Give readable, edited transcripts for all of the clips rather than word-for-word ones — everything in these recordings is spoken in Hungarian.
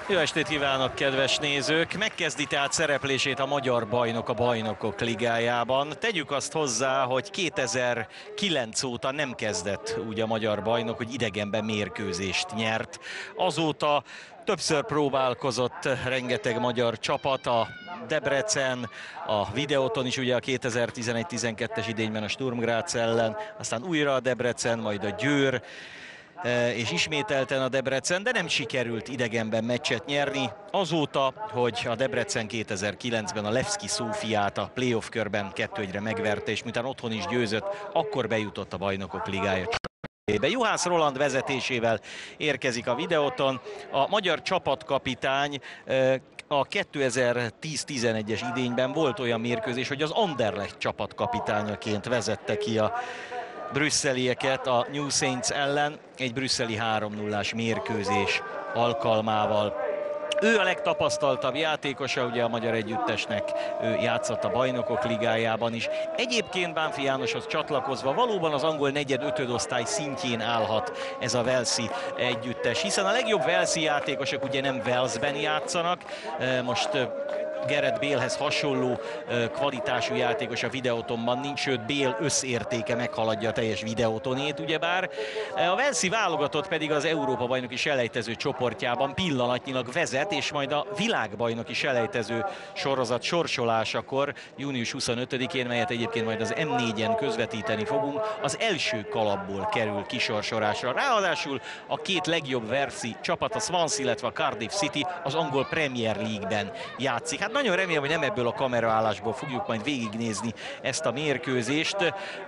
Jó estét kívánok, kedves nézők! Megkezdi tehát szereplését a magyar bajnok a Bajnokok Ligájában. Tegyük azt hozzá, hogy 2009 óta nem kezdett úgy a magyar bajnok, hogy idegenben mérkőzést nyert. Azóta többször próbálkozott rengeteg magyar csapat, a Debrecen, a Videóton is ugye a 2011-12-es idényben a Sturm Graz ellen, aztán újra a Debrecen, majd a Győr, és ismételten a Debrecen, de nem sikerült idegenben meccset nyerni. Azóta, hogy a Debrecen 2009-ben a Levski Szófiát a playoff körben 2-1-re megverte, és miután otthon is győzött, akkor bejutott a Bajnokok Ligája. Juhász Roland vezetésével érkezik a Videóton. A magyar csapatkapitány a 2010-11-es idényben volt olyan mérkőzés, hogy az Anderlecht csapatkapitányaként vezette ki a brüsszelieket a New Saints ellen egy brüsszeli 3-0-ás mérkőzés alkalmával. Ő a legtapasztaltabb játékosa ugye a magyar együttesnek, ő játszott a Bajnokok Ligájában is. Egyébként Bánffy Jánoshoz csatlakozva valóban az angol negyed-ötöd osztály szintjén állhat ez a walesi együttes, hiszen a legjobb walesi játékosok ugye nem Walesben játszanak, most Gareth Balehez hasonló kvalitású játékos a Videótonban nincs, sőt Bale összértéke meghaladja a teljes Videótonét ugyebár. A walesi válogatott pedig az Európa-bajnoki selejtező csoportjában pillanatnyilag vezet, és majd a világbajnoki selejtező sorozat sorsolásakor június 25-én, melyet egyébként majd az M4-en közvetíteni fogunk, az első kalapból kerül kisorsolásra. Ráadásul a két legjobb walesi csapat, a Swansea, illetve a Cardiff City az angol Premier League-ben játszik. Hát nagyon remélem, hogy nem ebből a kameraállásból fogjuk majd végignézni ezt a mérkőzést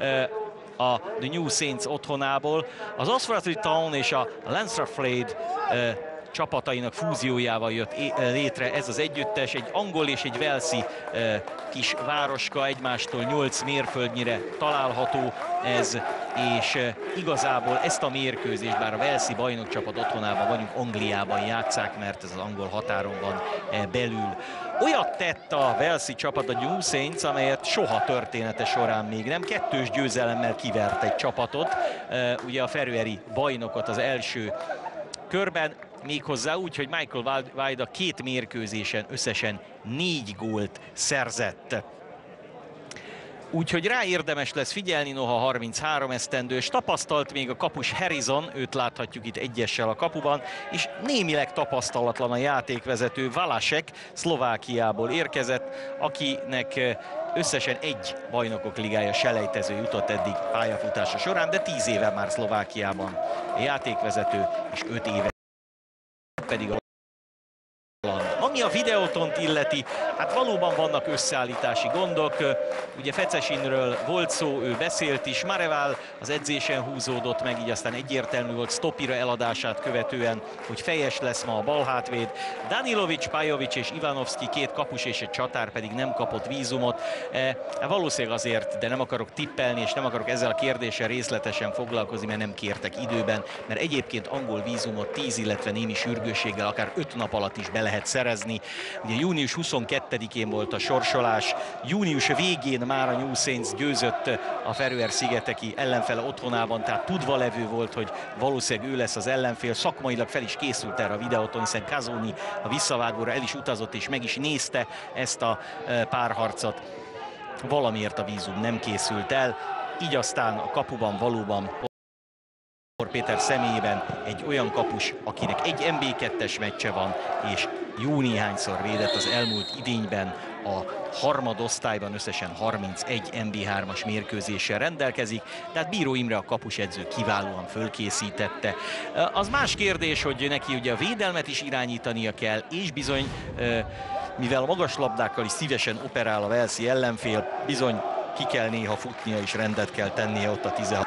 a The New Saints otthonából. Az Oswestry Town és a Leinster csapatainak fúziójával jött létre ez az együttes, egy angol és egy walesi kis városka, egymástól 8 mérföldnyire található ez, és igazából ezt a mérkőzést, bár a walesi bajnokcsapat otthonában vagyunk, Angliában játsszák, mert ez az angol határon van belül. Olyat tett a walesi csapat, a New Saints, amelyet soha története során még nem, 2-2 győzelemmel kivert egy csapatot, ugye a feröeri bajnokot az első körben, méghozzá úgy, hogy Michael Wajda 2 mérkőzésen összesen 4 gólt szerzett. Úgyhogy rá érdemes lesz figyelni, noha 33 esztendős, tapasztalt még a kapus Harrison, őt láthatjuk itt egyessel a kapuban, és némileg tapasztalatlan a játékvezető Valasek, Szlovákiából érkezett, akinek összesen 1 Bajnokok Ligája selejtező jutott eddig pályafutása során, de 10 éve már Szlovákiában játékvezető, és 5 éve pedig a ami a Videótont illeti, hát valóban vannak összeállítási gondok. Ugye Fecesinről volt szó, ő beszélt is, Marevál az edzésen húzódott meg, így aztán egyértelmű volt Stopira eladását követően, hogy fejes lesz ma a balhátvéd. Danilovic, Pajovic és Ivanovski, 2 kapus és egy csatár pedig nem kapott vízumot. Valószínűleg azért, de nem akarok tippelni, és nem akarok ezzel a kérdéssel részletesen foglalkozni, mert nem kértek időben, mert egyébként angol vízumot 10, illetve némi sürgősséggel akár 5 nap alatt is be lehet szerezni. Ugye június 22-én volt a sorsolás, június végén már a New Saints győzött a Feröer-szigeteki ellenfele otthonában, tehát tudva levő volt, hogy valószínűleg ő lesz az ellenfél, szakmailag fel is készült erre a Videóton, hiszen Cazoni a visszavágóra el is utazott és meg is nézte ezt a párharcot. Valamiért a vízum nem készült el, így aztán a kapuban valóban Péter személyében egy olyan kapus, akinek egy MB2-es meccse van, és jó néhányszor védett az elmúlt idényben, a harmadosztályban összesen 31 MB3-as mérkőzéssel rendelkezik, tehát Bíró Imre a kapusedző kiválóan fölkészítette. Az más kérdés, hogy neki ugye a védelmet is irányítania kell, és bizony, mivel a magas labdákkal is szívesen operál a walesi ellenfél, bizony ki kell néha futnia és rendet kell tennie ott a 16.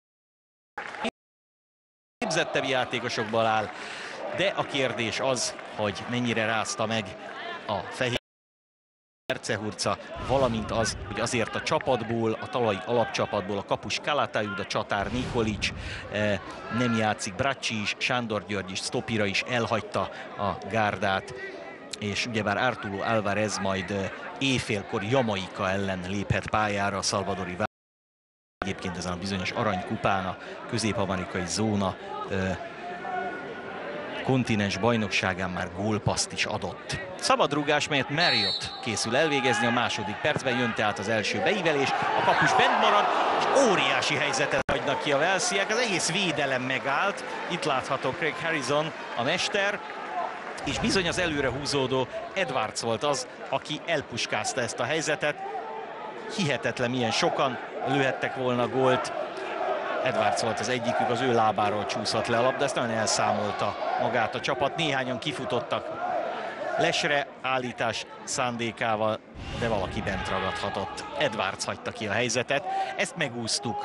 Képzettebb játékosokból áll, de a kérdés az, hogy mennyire rázta meg a fehér Ercehurca, valamint az, hogy azért a csapatból, a talai alapcsapatból a kapus Calatayud, a csatár Nikolic nem játszik, Bracci is, Sándor György is, Stopira is elhagyta a gárdát, és ugyebár Arturo Alvarez majd éjfélkor Jamaika ellen léphet pályára a szalvadori egyébként ezen a bizonyos aranykupán, a közép-amerikai zóna kontinens bajnokságán már gólpasszt is adott. Szabadrúgás, melyet Marriott készül elvégezni, a második percben jön tehát az első beívelés, a kapus bent marad, és óriási helyzetet hagynak ki a walesiek, az egész védelem megállt. Itt látható Craig Harrison, a mester, és bizony az előre húzódó Edwards volt az, aki elpuskázta ezt a helyzetet. Hihetetlen, milyen sokan lőhettek volna gólt. Edwards volt az egyikük, az ő lábáról csúszott le a labda, ezt nagyon elszámolta magát a csapat. Néhányan kifutottak lesre állítás szándékával, de valaki bent ragadhatott. Edwards hagyta ki a helyzetet, ezt megúsztuk.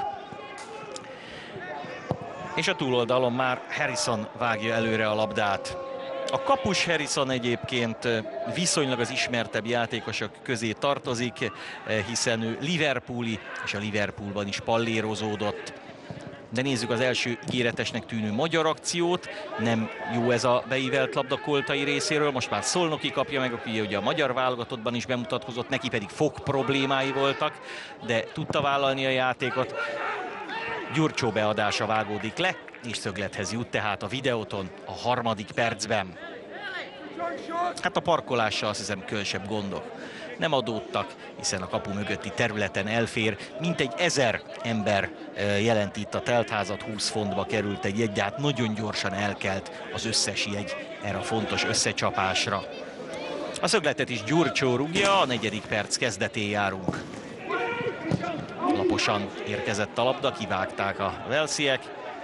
És a túloldalon már Harrison vágja előre a labdát. A kapus Harrison egyébként viszonylag az ismertebb játékosok közé tartozik, hiszen ő liverpooli, és a Liverpoolban is pallérozódott. De nézzük az első ígéretesnek tűnő magyar akciót. Nem jó ez a beívelt labda Koltai részéről, most már Szolnoki kapja meg, aki ugye a magyar válogatottban is bemutatkozott, neki pedig fog problémái voltak, de tudta vállalni a játékot. Gyurcsó beadása vágódik le, és szöglethez jut tehát a videóton a harmadik percben. Hát a parkolással azt hiszem különösebb gondok nem adódtak, hiszen a kapu mögötti területen elfér. Mintegy 1000 ember jelent itt a teltházat, 20 fontba került egy jegy, de hát nagyon gyorsan elkelt az összes jegy erre a fontos összecsapásra. A szögletet is Gyurcsó rúgja, a 4. perc kezdetén járunk. Laposan érkezett a labda, kivágták a walesiek,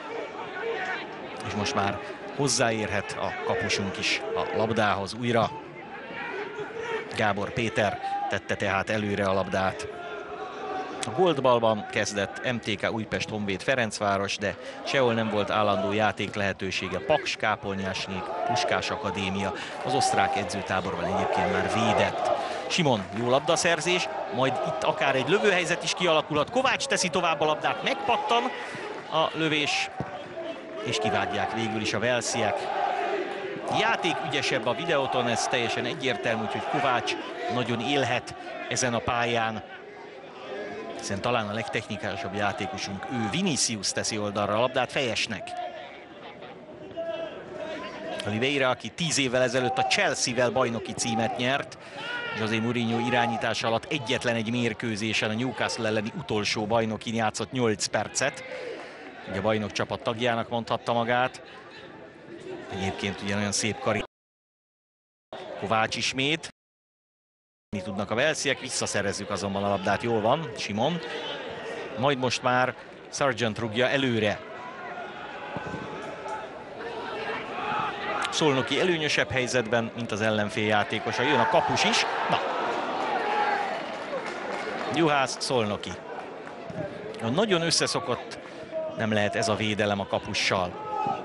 és most már hozzáérhet a kapusunk is a labdához újra. Gábor Péter tette tehát előre a labdát. A Goldballban kezdett MTK Újpest Honvéd Ferencváros, de sehol nem volt állandó játék lehetősége. Paks, Kápolnyásnyék, Puskás Akadémia, az osztrák edzőtáborban egyébként már védett. Simon, jó labdaszerzés, majd itt akár egy lövőhelyzet is kialakulhat. Kovács teszi tovább a labdát, megpattan a lövés, és kivágják végül is a walesiek. Játék ügyesebb a videóton, ez teljesen egyértelmű, hogy Kovács nagyon élhet ezen a pályán, hiszen talán a legtechnikásabb játékosunk ő. Vinicius teszi oldalra a labdát Fejesnek. Oliveira, aki 10 évvel ezelőtt a Chelsea-vel bajnoki címet nyert, José Mourinho irányítása alatt egyetlen egy mérkőzésen, a Newcastle elleni utolsó bajnokin játszott 8 percet. Ugye a bajnok csapat tagjának mondhatta magát. Egyébként ugye nagyon szép karrier. Kovács ismét. Mi tudnak a walesiek, visszaszerezzük azonban a labdát, jól van, Simon. Majd most már Sargent rúgja előre. Szolnoki előnyösebb helyzetben, mint az ellenfél játékosa. Jön a kapus is. Na. Juhász, Szolnoki. Nagyon összeszokott nem lehet ez a védelem a kapussal.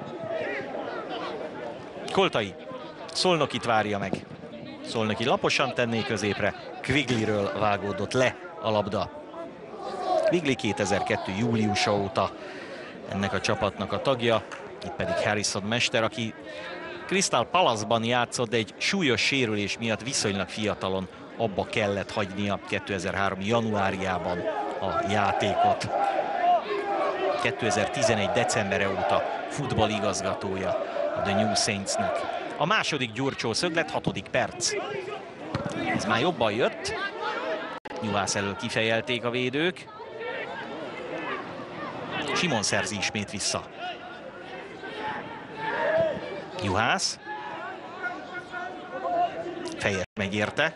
Koltai. Szolnokit várja meg. Szolnoki laposan tenné középre. Quigleyről vágódott le a labda. Quigley 2002. júliusa óta ennek a csapatnak a tagja. Itt pedig Harrison mester, aki Crystal Palace-ban játszott, de egy súlyos sérülés miatt viszonylag fiatalon abba kellett hagynia 2003. januárjában a játékot. 2011. decembere óta futballigazgatója a The New Saintsnek. A második Gyurcsó szöglet, 6. perc. Ez már jobban jött. Juhász elől kifejelték a védők. Simon szerzi ismét vissza. Juhász. Fejes megérte.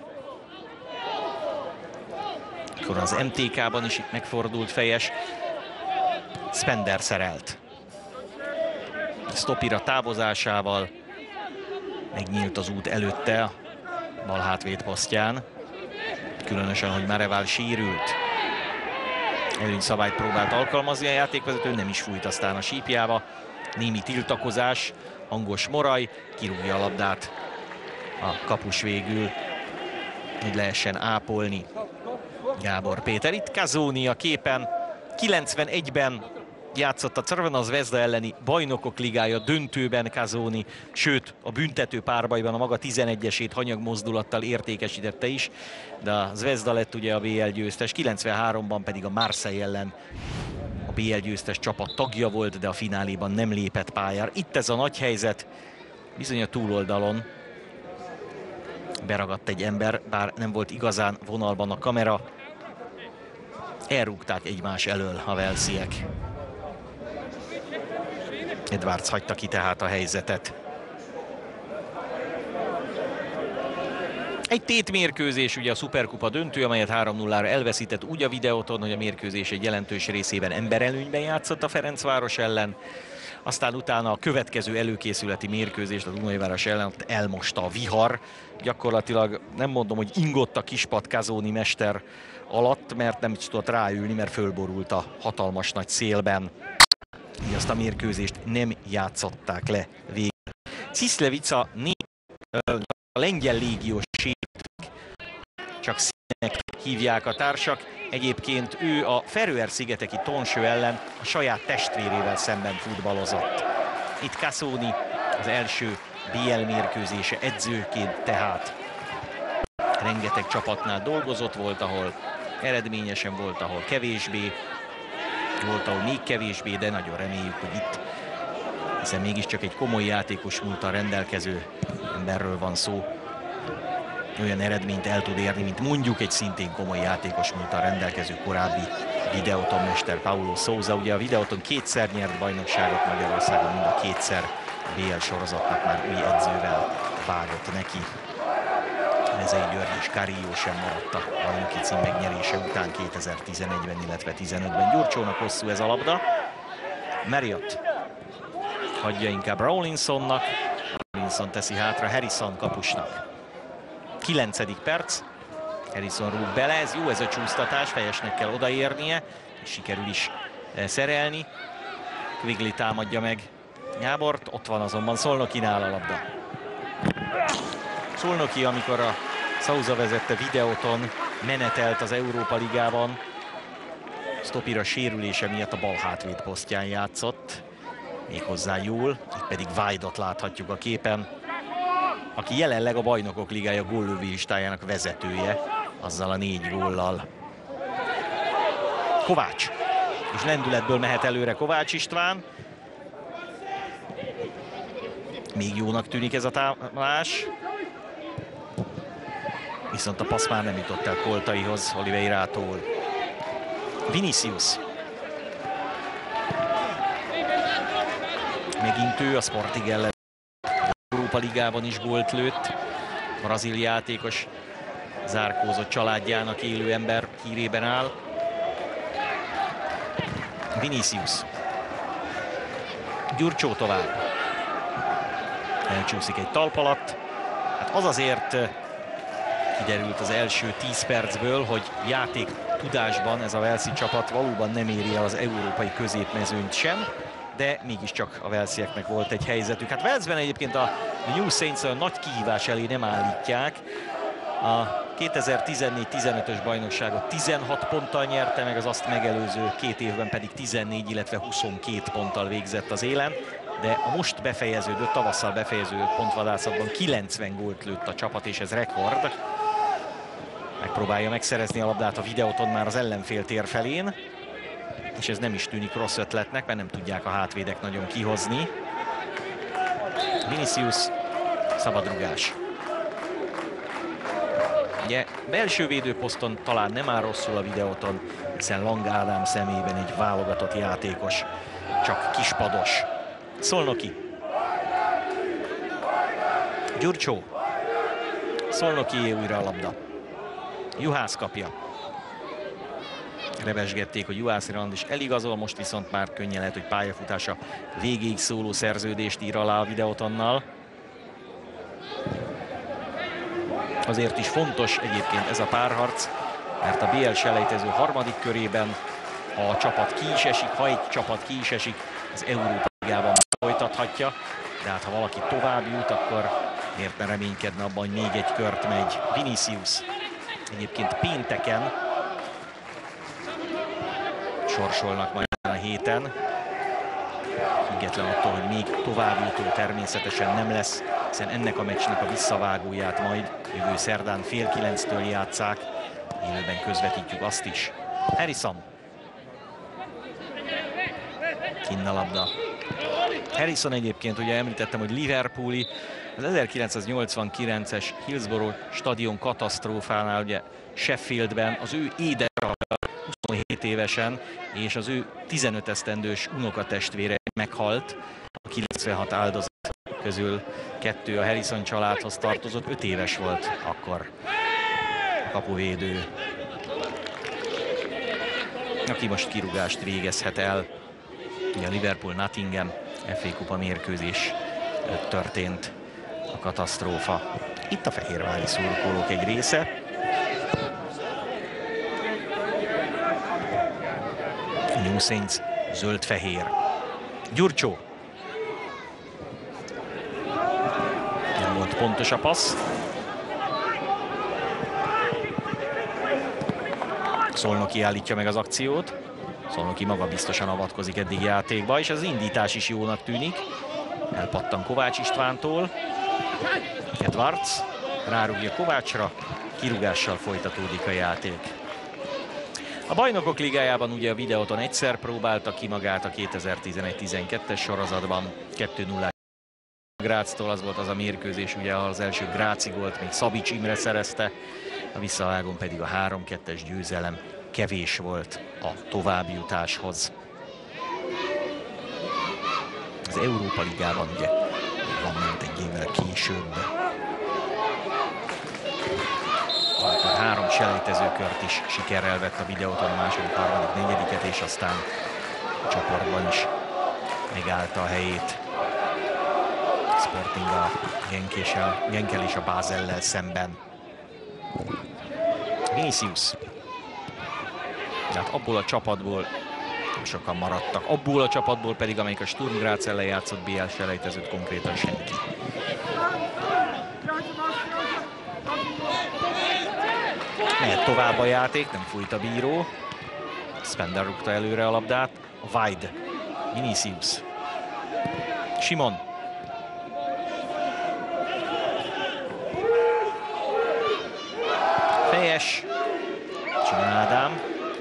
Akkor az MTK-ban is itt megfordult Fejes. Spender szerelt. Stopira távozásával megnyílt az út előtte a bal hátvéd posztján. Különösen, hogy Marevál sérült. Előnyszabályt próbált alkalmazni a játékvezető, nem is fújt aztán a sípjába. Némi tiltakozás, hangos moraj, kirúgja a labdát a kapus végül, hogy lehessen ápolni. Gábor Péter, itt Cazoni a képen. 91-ben játszott a Crvena Zvezda elleni Bajnokok Ligája döntőben Cazoni, sőt a büntető párbajban a maga 11-esét hanyag mozdulattal értékesítette is, de a Zvezda lett ugye a BL győztes, 93-ban pedig a Marseille ellen a BL győztes csapat tagja volt, de a fináléban nem lépett pályára. Itt ez a nagy helyzet, Bizony a túloldalon beragadt egy ember, bár nem volt igazán vonalban a kamera. Elrúgták egymás elől a walesiek. Edwards hagyta ki tehát a helyzetet. Egy tétmérkőzés, ugye a Szuperkupa döntő, amelyet 3-0-ra elveszített úgy a Videoton, hogy a mérkőzés egy jelentős részében emberelőnyben játszott a Ferencváros ellen. Aztán utána a következő előkészületi mérkőzést a Dunajváros ellen elmosta a vihar. Gyakorlatilag nem mondom, hogy ingott a Kispad Kazoni mester alatt, mert nem is tudott ráülni, mert fölborult a hatalmas nagy szélben. Így azt a mérkőzést nem játszották le végül. Cislevica a lengyel légiós sérült, csak színek hívják a társak. Egyébként ő a Feröer-szigeteki Tonső ellen a saját testvérével szemben futballozott. Itt Casoni az első BL mérkőzése edzőként tehát. Rengeteg csapatnál dolgozott, volt, ahol eredményesen, volt, ahol kevésbé, volt, ahol még kevésbé, de nagyon reméljük, hogy itt, hiszen mégiscsak egy komoly játékos múlttal rendelkező emberről van szó, olyan eredményt el tud érni, mint mondjuk egy szintén komoly játékos múlttal rendelkező korábbi Videoton mester Paulo Sousa. Ugye a Videoton kétszer nyert bajnokságot Magyarországon, mind a kétszer BL sorozatnak már új edzővel vágott neki. Mezei György és Carrillo sem maradt a bajnoki cím megnyerése után 2011-ben, illetve 2015-ben. Gyurcsónak hosszú ez a labda. Marriott hagyja inkább Rawlinsonnak. Rawlinson teszi hátra Harrison kapusnak. 9. perc. Harrison rúg bele, ez jó, ez a csúsztatás, fejesnek kell odaérnie, és sikerül is szerelni. Quigley támadja meg Gábort, ott van azonban Szolnokinál a labda. Szolnoki, amikor a Sousa vezette Videoton, menetelt az Európa Ligában. Stopira sérülése miatt a bal hátvéd posztján játszott, méghozzá jól, itt pedig Vájdot láthatjuk a képen, aki jelenleg a Bajnokok Ligája góllövő listájának vezetője, azzal a 4 góllal. Kovács, és lendületből mehet előre Kovács István. Még jónak tűnik ez a támadás. Viszont a passz már nem jutott el Koltaihoz, Oliveirától. Vinicius. Megint ő a Sporting ellen. Európa Ligában is gólt lőtt. Brazil játékos zárkózott családjának élő ember hírében áll. Vinicius. Gyurcsó tovább. Elcsúszik egy talp alatt. Hát az azért kiderült az első 10 percből, hogy játék tudásban ez a walesi csapat valóban nem éri el az európai középmezőnyt sem, de mégiscsak a walesieknek volt egy helyzetük. Hát Walesben egyébként a New Saints a nagy kihívás elé nem állítják. A 2014-15-ös bajnokságot 16 ponttal nyerte meg, az azt megelőző 2 évben pedig 14, illetve 22 ponttal végzett az élen. De a most befejeződött, tavasszal befejeződött pontvadászatban 90 gólt lőtt a csapat, és ez rekord. Megpróbálja megszerezni a labdát a Videoton már az ellenfél tér felén, és ez nem is tűnik rossz ötletnek, mert nem tudják a hátvédek nagyon kihozni. Vinicius, szabadrugás. Ugye belső védőposzton talán nem áll rosszul a Videoton, hiszen Lang Ádám személyében egy válogatott játékos, csak kispados. Szolnoki. Gyurcsó. Szolnoki újra a labda. Juhász kapja. Revesgették, hogy Juhász Rand is eligazol, most viszont már könnyen lehet, hogy pályafutása végéig szóló szerződést ír alá a Videotonnal. Azért is fontos egyébként ez a párharc, mert a BL selejtező harmadik körében a csapat ki is esik, ha egy csapat ki is esik, az Európa Ligában folytathatja, de hát ha valaki tovább jut, akkor miért ne reménykedne abban, hogy még egy kört megy. Vinicius egyébként pénteken sorsolnak majd a héten, független attól, hogy még továbbjutó természetesen nem lesz, hiszen ennek a meccsnek a visszavágóját majd jövő szerdán fél 9-től játsszák, élőben közvetítjük azt is. Harrison. Kinn a labda. Harrison egyébként, ugye említettem, hogy liverpooli, az 1989-es Hillsborough stadion katasztrófánál, ugye Sheffieldben az ő édesapja 27 évesen, és az ő 15 esztendős unokatestvére meghalt. A 96 áldozat közül 2 a Harrison családhoz tartozott, 5 éves volt akkor a kapuvédő, aki most kirúgást végezhet el. Ugye a Liverpool-Nottingham FA Kupa mérkőzés történt a katasztrófa. Itt a fehérvári szurkolók egy része. New Saints zöld-fehér. Gyurcsó. Nem volt pontos a passz. Szolnoki állítja meg az akciót. Szolnoki maga biztosan avatkozik eddig játékba, és az indítás is jónak tűnik. Elpattan Kovács Istvántól. Edwards rárúgja Kovácsra, kirúgással folytatódik a játék. A Bajnokok Ligájában ugye a Videóton egyszer próbálta ki magát a 2011-12-es sorozatban, 2-0 Graztól, az volt az a mérkőzés, ugye az első Gráci gólt még Szabics Imre szerezte, a visszavágón pedig a 3-2-es győzelem kevés volt a továbbjutáshoz. Az Európa Ligában ugye van ment egy évvel később. Akkor 3 selejtezőkört is sikerrel vett a Videóton, a második, harmadik, negyediket, és aztán a csoportban is megállta a helyét. Sporting a Genkel és a Basellel szemben. Vinicius. Tehát abból a csapatból sokan maradtak. Abból a csapatból pedig, amelyik a Sturm Graz ellen játszott BL selejtezőt, konkrétan senki. Mehet tovább a játék, nem fújt a bíró. Spender rúgta előre a labdát. Wide. Vinicius. Simon. Fejes. Csinál Ádám.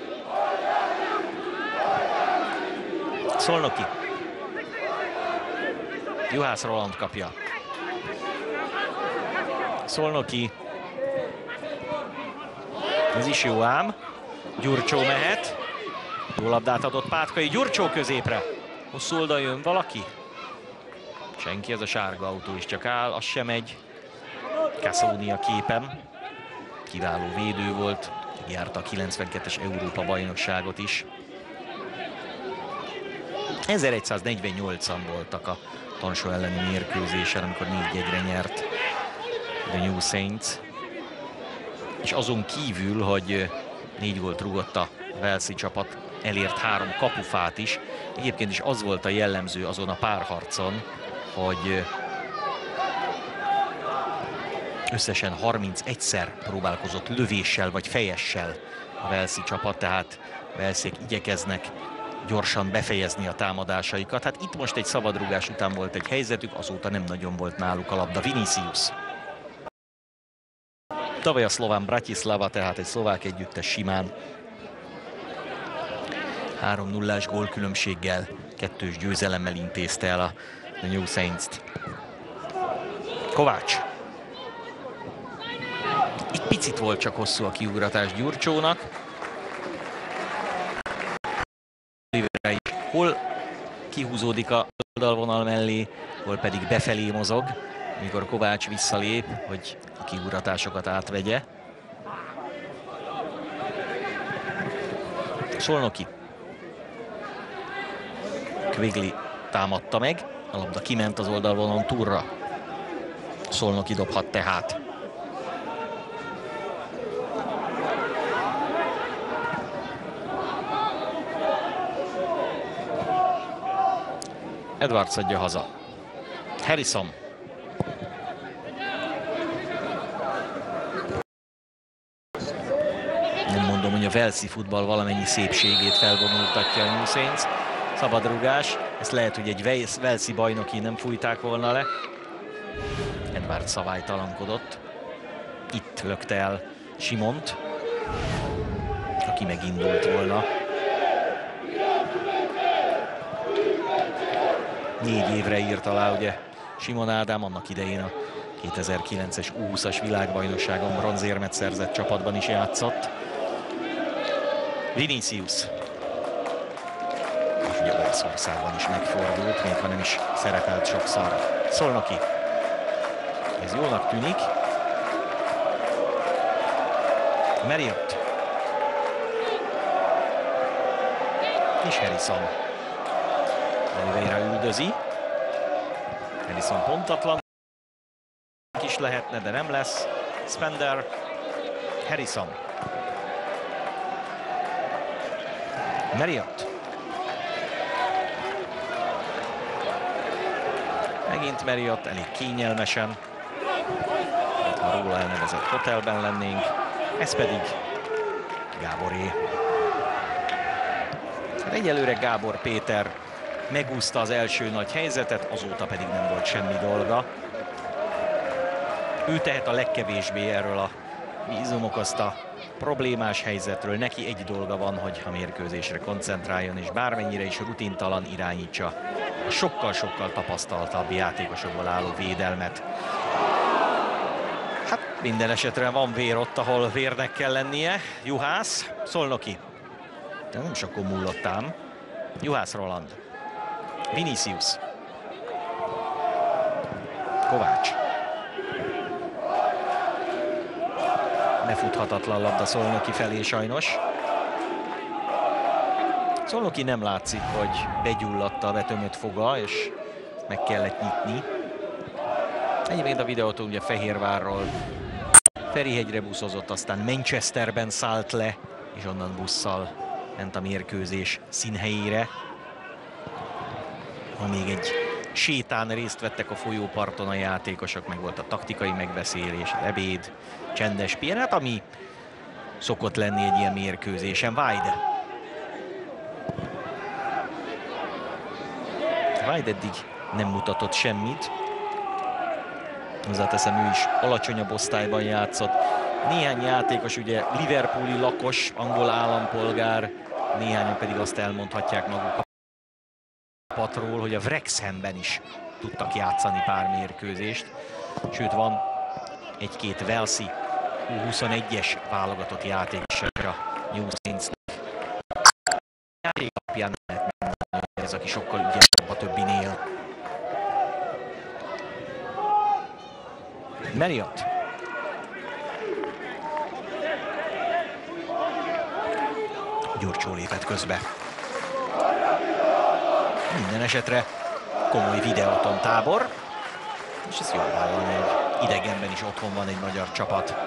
Szolnoki. Juhász Roland kapja. Szolnoki. Ez is jó ám. Gyurcsó mehet. Jó labdát adott Pátkai. Gyurcsó középre. Hosszú oldal jön valaki. Senki, ez a sárga autó is csak áll, az sem megy. Cassoni a képen. Kiváló védő volt. Járta a 92-es Európa-bajnokságot is. 1148-an voltak a Tansó elleni mérkőzésen, amikor 4-1-re nyert a New Saints. És azon kívül, hogy 4 gólt rúgott a walesi csapat, elért 3 kapufát is. Egyébként is az volt a jellemző azon a párharcon, hogy összesen 31-szer próbálkozott lövéssel vagy fejessel a walesi csapat, tehát walesiek igyekeznek gyorsan befejezni a támadásaikat. Hát itt most egy szabadrúgás után volt egy helyzetük, azóta nem nagyon volt náluk a labda. Vinicius. Tavaly a szlován Bratislava, tehát egy szlovák együttes simán 3-0-ás gólkülönbséggel, 2-s győzelemmel intézte el a New Saints-t. Kovács. Egy picit volt csak hosszú a kiugratás Gyurcsónak. Hol kihúzódik a oldalvonal mellé, hol pedig befelé mozog, mikor Kovács visszalép, hogy a kiugratásokat átvegye. Szolnoki. Quigley támadta meg, a labda kiment az oldalvonalon túlra. Szolnoki dobhat tehát. Edwards adja haza. Harrison. Nem mondom, hogy a walesi futball valamennyi szépségét felvonultatja a New Saints. Szabadrugás. Ezt lehet, hogy egy walesi bajnoki nem fújták volna le. Edwards szabálytalankodott. Itt lökte el Simont, aki megindult volna. 4 évre írt alá ugye Simon Ádám, annak idején a 2009-es U20-as világbajnokságon bronzérmet szerzett csapatban is játszott. Vinicius. És ugye Olaszországban is megfordult, még ha nem is szerepelt sokszor. Szolnoki. Ez jónak tűnik. Marriott. És Harrison. Oliveira üldözi. Harrison pontatlan is lehetne, de nem lesz. Spender. Harrison. Marriott. Megint Marriott, elég kényelmesen. Ha róla elnevezett hotelben lennénk. Ez pedig Gáboré. Egyelőre Gábor Péter megúszta az első nagy helyzetet, azóta pedig nem volt semmi dolga. Ő tehet a legkevésbé erről a vízum okozta problémás helyzetről. Neki egy dolga van, hogy a mérkőzésre koncentráljon, és bármennyire is rutintalan irányítsa a sokkal-sokkal tapasztaltabb játékosokból álló védelmet. Hát minden esetre van vér ott, ahol vérnek kell lennie. Juhász, Szolnoki. De nem sokkor múlott ám. Juhász Roland. Vinicius. Kovács. Befuthatatlan labda Szolnoki felé sajnos. Szolnoki nem látszik, hogy begyulladta a vetömött foga, és meg kellett nyitni. Egyébként a videót ugye Fehérvárról Ferihegyre buszozott, aztán Manchesterben szállt le, és onnan busszal ment a mérkőzés színhelyére. Ha még egy sétán részt vettek a folyóparton a játékosok, meg volt a taktikai megbeszélés, az ebéd, csendes pihenő, ami szokott lenni egy ilyen mérkőzésen. Vaide. Vaide eddig nem mutatott semmit. Hozzáteszem, ő is alacsonyabb osztályban játszott. Néhány játékos ugye liverpooli lakos, angol állampolgár, néhányan pedig azt elmondhatják maguk a csapatról, hogy a Wrexhamben is tudtak játszani pár mérkőzést. Sőt, van egy-két Walesi U21-es válogatott játékosokra New Saintsnek. Játék alapján nem lehet megmondani, hogy ez, aki sokkal ügyesebb a többinél. Marriott. Gyurcsó lépett közbe. Minden esetre komoly videóton tábor, és ez jól hallani, hogy idegenben is otthon van egy magyar csapat.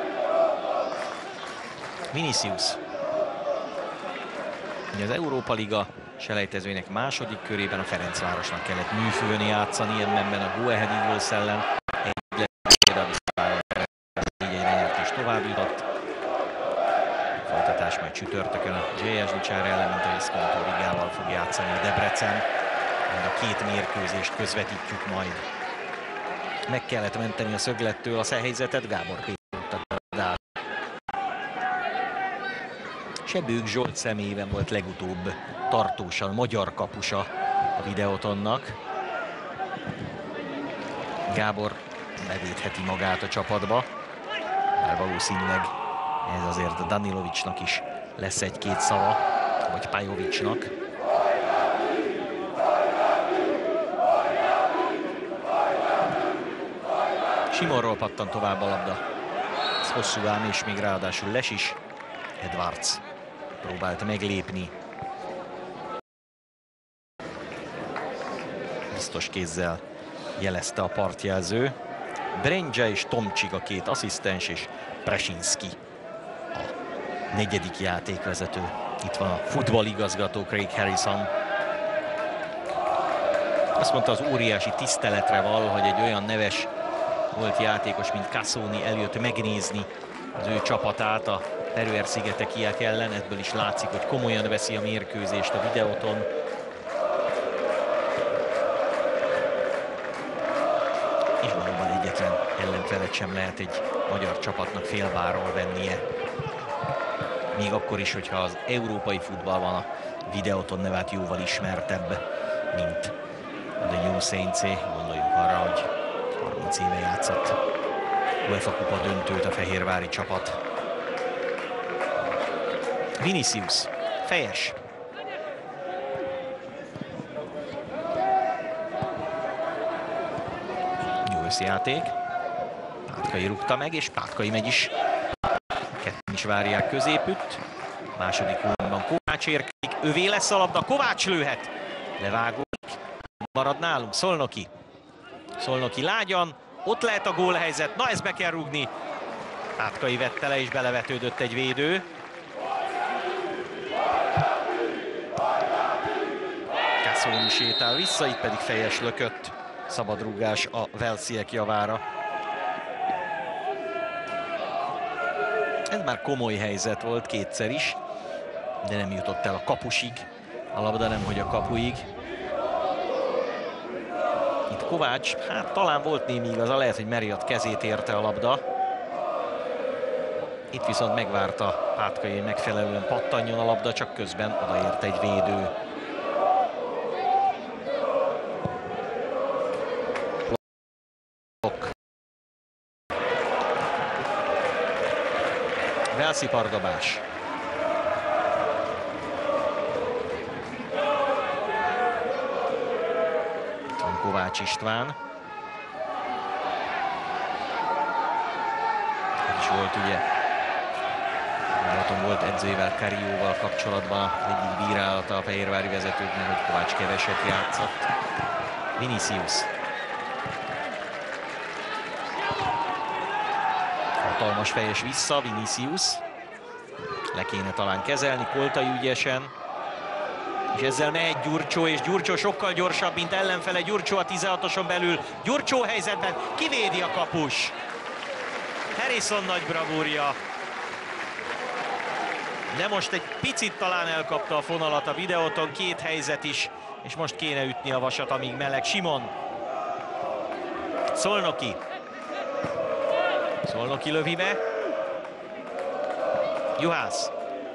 Vinicius. Ugye az Európa Liga selejtezőinek második körében a Ferencvárosnak kellett műfőn játszani, ilyenben a Go Ahead Eagles ellen. Tovább jutott. A folytatás majd csütörtökön a JS Lucsár ellen, mint a Eszkontó Rigával fog játszani a Debrecen. Mind a két mérkőzést közvetítjük majd. Meg kellett menteni a szöglettől a helyzetet, Gábor Péter. Sebők Zsolt személyében volt legutóbb tartósan magyar kapusa a Videotonnak. Gábor bevédheti magát a csapatba. Már valószínűleg ez azért Danilovicsnak is lesz egy-két szava, vagy Pajovicsnak. Simonról pattan tovább a labda. Ez hosszú ám, és még ráadásul les is. Edwards próbált meglépni. Biztos kézzel jelezte a partjelző. Brendja és Tomcsik a két asszisztens, és Presinski a negyedik játékvezető. Itt van a futballigazgató Craig Harrison. Azt mondta, az óriási tiszteletre val, hogy egy olyan neves volt játékos, mint Cassoni eljött megnézni az ő csapatát a Feröer-szigetekiek ellen. Ebből is látszik, hogy komolyan veszi a mérkőzést a Videoton. És valóban egyetlen ellenfelet sem lehet egy magyar csapatnak félváról vennie. Még akkor is, hogyha az európai futball van, a Videoton nevát jóval ismertebb, mint De New Saints-é, gondoljunk arra, hogy 30 éve játszott UEFA kupa döntőt a fehérvári csapat. Vinicius, fejes. Jó összjáték. Pátkai rúgta meg, és Pátkai megy is. Ketten is várják középütt. Második hullámban Kovács érkezik. Övé lesz a labda, Kovács lőhet. Levágódik. Marad nálunk Szolnoki. Szolnoki lágyan. Ott lehet a gólhelyzet. Na, ezt be kell rúgni. Pátkai vette le, és belevetődött egy védő. Cassoni sétál vissza, itt pedig fejes lökött. Szabadrúgás a Walesiek javára. Ez már komoly helyzet volt kétszer is, de nem jutott el a kapusig. A labda nemhogy a kapuig. Itt Kovács, hát talán volt némi igaza, lehet, hogy Meriot kezét érte a labda. Itt viszont megvárta Pátkai, hogy megfelelően pattanjon a labda, csak közben odaért egy védő. Walesi pardobás. Itt van Kovács István. Ez is volt ugye, volt edzőjével, Karióval kapcsolatban egyik bírálata a fehérvári vezetőknek, hogy Kovács keveset játszott. Vinicius. Hatalmas fejes vissza, Vinicius. Le kéne talán kezelni, Koltai ügyesen. És ezzel megy Gyurcsó, és Gyurcsó sokkal gyorsabb, mint ellenfele. Gyurcsó a 16-oson belül. Gyurcsó helyzetben kivédi a kapus. Harrison nagy bravúrja. De most egy picit talán elkapta a fonalat a videóton, két helyzet is, és most kéne ütni a vasat, amíg meleg. Simon. Szolnoki. Szolnoki lövi be. Juhász.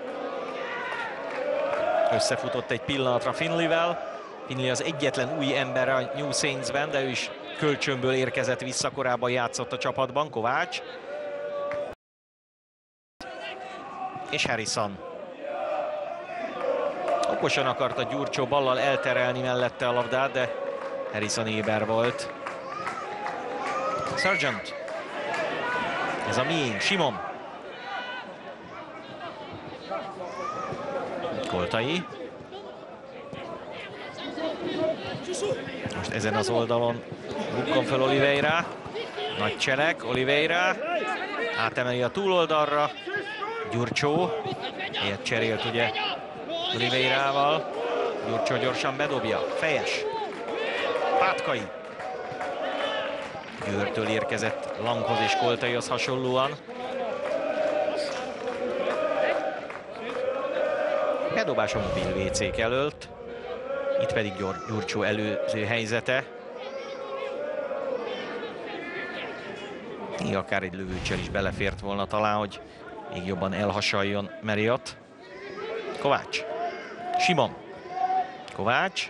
Összefutott egy pillanatra Finleyvel. Finley az egyetlen új ember a New Saints-ben, de ő is kölcsönből érkezett vissza, korábban játszott a csapatban. Kovács. És Harrison. Okosan akarta Gyurcsó ballal elterelni mellette a labdát, de Harrison éber volt. Sargent. Ez a miénk, Simon. Koltai. Most ezen az oldalon bukkan fel Oliveira. Nagy cselek, Oliveira. Átemeli a túloldalra. Gyurcsó. Ilyet cserélt ugye Oliveirával. Gyurcsó gyorsan bedobja. Fejes. Pátkai. Győrtől érkezett Langhoz és Koltaihoz hasonlóan. Bedobás a mobil WC-k előtt. Itt pedig Gyurcsó előző helyzete. Így akár egy lövőcsel is belefért volna talán, hogy még jobban elhasaljon Meriot. Kovács. Simon. Kovács.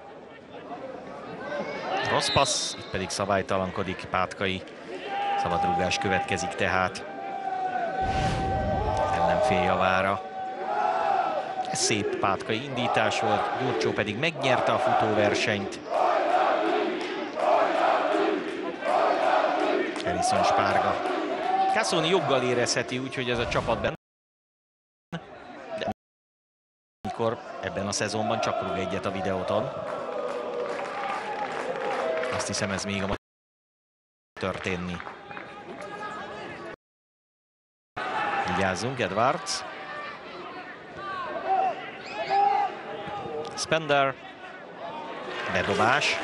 Rossz passz, itt pedig szabálytalankodik Pátkai. Szabadrúgás következik tehát ellenfél javára. Ez szép Pátkai indítás volt, Gyurcsó pedig megnyerte a futóversenyt. Harrison spárga. Cassoni joggal érezheti úgy, hogy ez a csapat benne. De mikor ebben a szezonban csak rúg egyet a videóton. Azt hiszem, ez még a történni. Vigyázzunk, Edwards. Spender. Bedobás.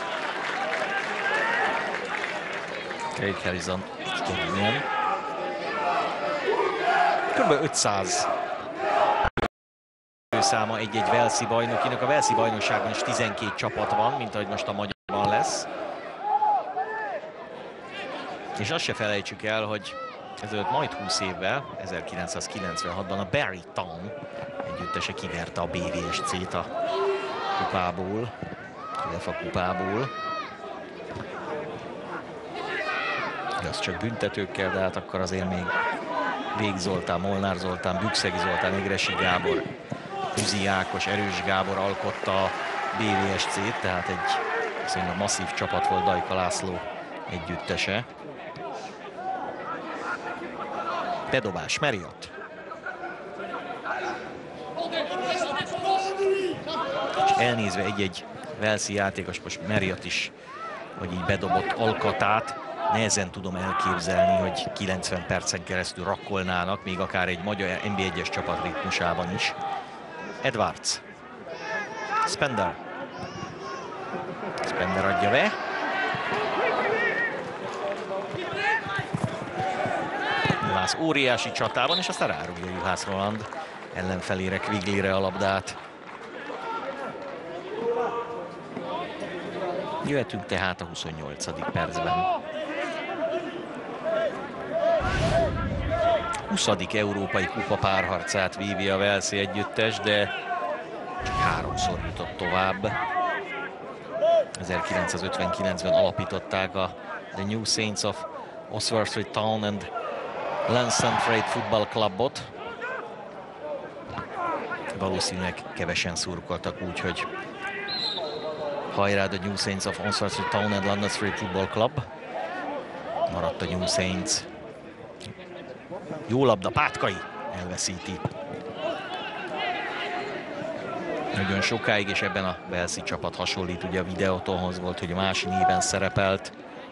Craig Harrison. Kb. 500 száma egy-egy Walesi bajnokinak. A Walesi bajnokságban is 12 csapat van, mint ahogy most a magyarban lesz. És azt se felejtsük el, hogy ezelőtt majd 20 évvel, 1996-ban a Barry Town együttese kiverte a BVSC-t a kupából. UEFA kupából. Az csak büntetőkkel, de hát akkor azért még Vég Zoltán, Molnár Zoltán, Bükszegi Zoltán, Égresi Gábor, Üzi Ákos, Erős Gábor alkotta a BVSC-t, tehát egy viszonylag masszív csapat volt Dajka László együttese. Bedobás, Marriott. És elnézve egy-egy Walesi játékos, most Marriott is, hogy így bedobott Alkatát, nehezen tudom elképzelni, hogy 90 percen keresztül rakkolnának, még akár egy magyar NB1-es csapat ritmusában is. Edwards. Spender. Spender adja be. Juhász óriási csatában, és aztán rárúgja Juhász Roland ellenfelére, Quigleyre a labdát. Jöhetünk tehát a 28. percben. 20. európai kupa párharcát vívi a Walesi együttes, de csak 3-szor jutott tovább. 1959-ben alapították a The New Saints of Oswestry Town and Lansdowne Football Clubot. Valószínűleg kevesen szurkoltak úgy, hogy hajrá The New Saints of Oswestry Town and Lansdowne Football Club. Maradt a New Saints. Jó labda, Pátkai elveszíti. Nagyon sokáig, és ebben a Walesi csapat hasonlít ugye a Videotonhoz, volt, hogy a másik néven szerepelt.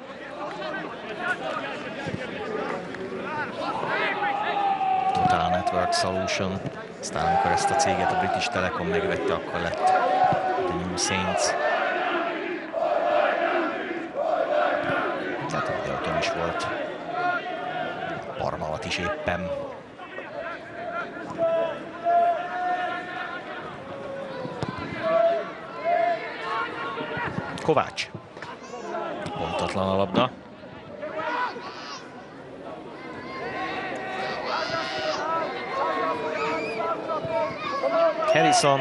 Total Network Solution. Aztán amikor ezt a céget a British Telecom megvette, akkor lett The New Saints. Tehát a Videoton is volt. Parmalat is éppen. Kovács. Pontatlan a labda. Harrison.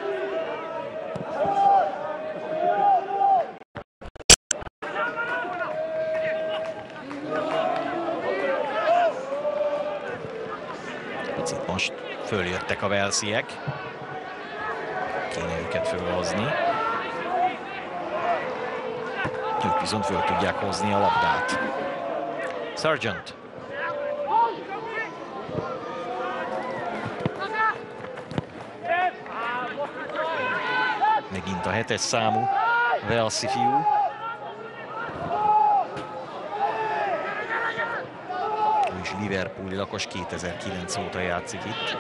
Picit most följöttek a walesiek. Kéne őket fölhozni. Ők viszont föl tudják hozni a labdát. Sargent. Megint a 7-es számú Walesi fiú. Ő is liverpooli lakos, 2009 óta játszik itt.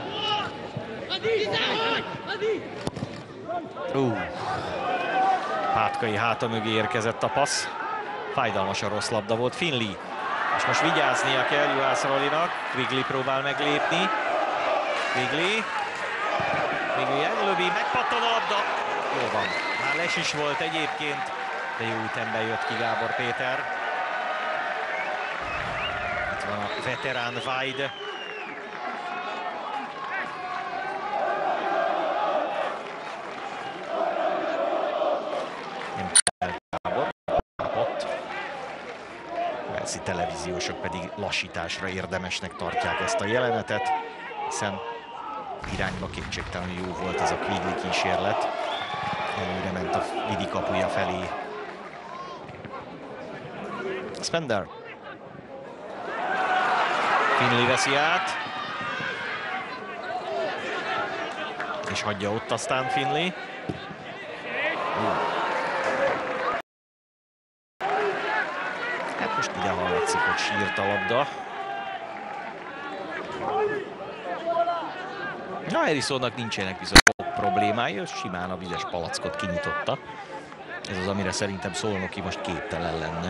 Pátkai háta mögé érkezett a passz. Fájdalmasan rossz labda volt Finley. És most vigyáznia kell Juhász Rolinak. Quigley próbál meglépni. Quigley ellövi, megpattan a labda. Jó van, már les is volt egyébként, de jó ütemben jött ki Gábor Péter. Itt van a veterán Vaid. Walesi televíziósok pedig lassításra érdemesnek tartják ezt a jelenetet, hiszen irányba kétségtelenül jó volt ez a Quigley kísérlet. Előre ment a Vidi kapuja felé. Spender. Finley veszi át. És hagyja ott aztán Finley. Hát most ide hallatszik, hogy sírt a labda. Na, Harrisonnak nincsenek bizony problémái, és simán a vizes palackot kinyitotta. Ez az, amire szerintem Szolnoki most képtelen lenne.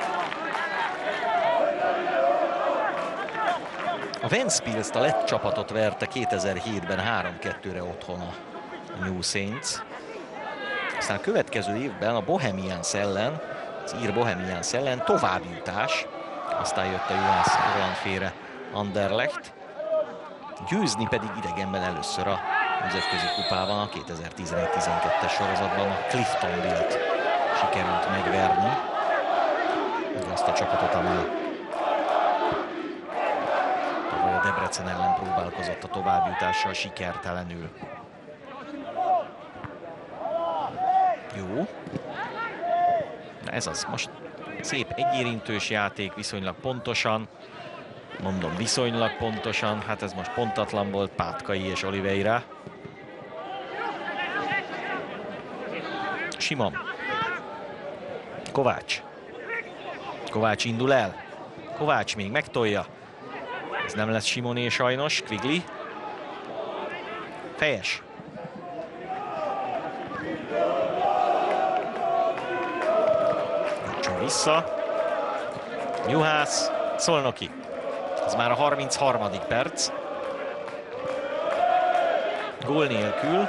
A Ventspils-t, a lett csapatot verte 2007-ben 3-2-re otthon a New Saints. Aztán a következő évben a Bohemians ellen, az ír Bohemians ellen továbbjutás. Aztán jött a Juhász Roland féle Anderlecht. Győzni pedig idegenben először a nemzetközi kupában, a 2011-12-es sorozatban a Cliftonville-t sikerült megverni. Azt a csapatot, amely tavaly a Debrecen ellen próbálkozott a továbbjutással sikertelenül. Jó. Na ez az, most szép egyérintős játék, viszonylag pontosan. Mondom, viszonylag pontosan, hát ez most pontatlan volt, Pátkai és Oliveira. Simon. Kovács. Kovács indul el. Kovács még megtolja. Ez nem lesz Simoné sajnos. Quigley. Fejes. Csak vissza. Juhász. Szolnoki. Ez már a 33. perc. Gól nélkül.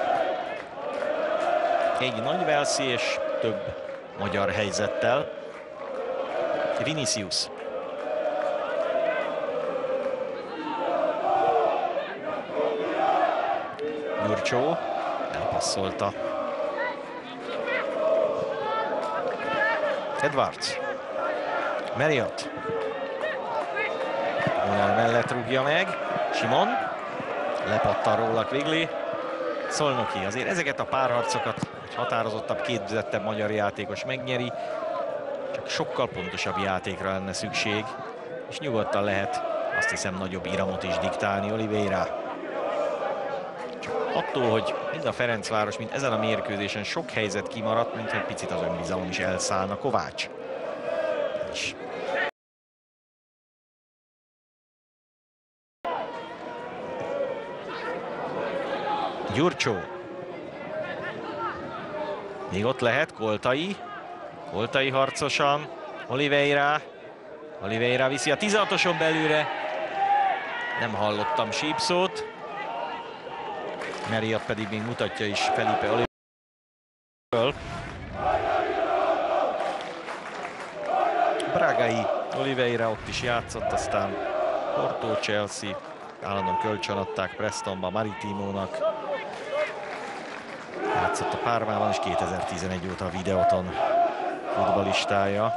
Egy nagy velszi és több magyar helyzettel. Vinicius. Gyurcsó elpasszolta. Edwards. Marriott. Vonal mellett rúgja meg. Simon. Lepattan róla Quigley. Szolnoki. Azért ezeket a párharcokat egy határozottabb, képzettebb magyar játékos megnyeri. Csak sokkal pontosabb játékra lenne szükség. És nyugodtan lehet, azt hiszem, nagyobb iramot is diktálni Oliveira. Csak attól, hogy mind a Ferencváros, mint ezen a mérkőzésen sok helyzet kimaradt, mintha egy picit az önbizalom is elszállna. Kovács. És Gyurcsó. Még ott lehet Koltai. Koltai harcosan. Oliveira. Oliveira viszi a 16-oson belőle. Nem hallottam sípszót. Marriott pedig még mutatja is Felipe Oliveira. Bragai Oliveira ott is játszott, aztán Porto, Chelsea. Állandóan kölcsönadták Prestonba, Maritimónak. Játszott a Parmában, és 2011 óta a Videoton futballistája.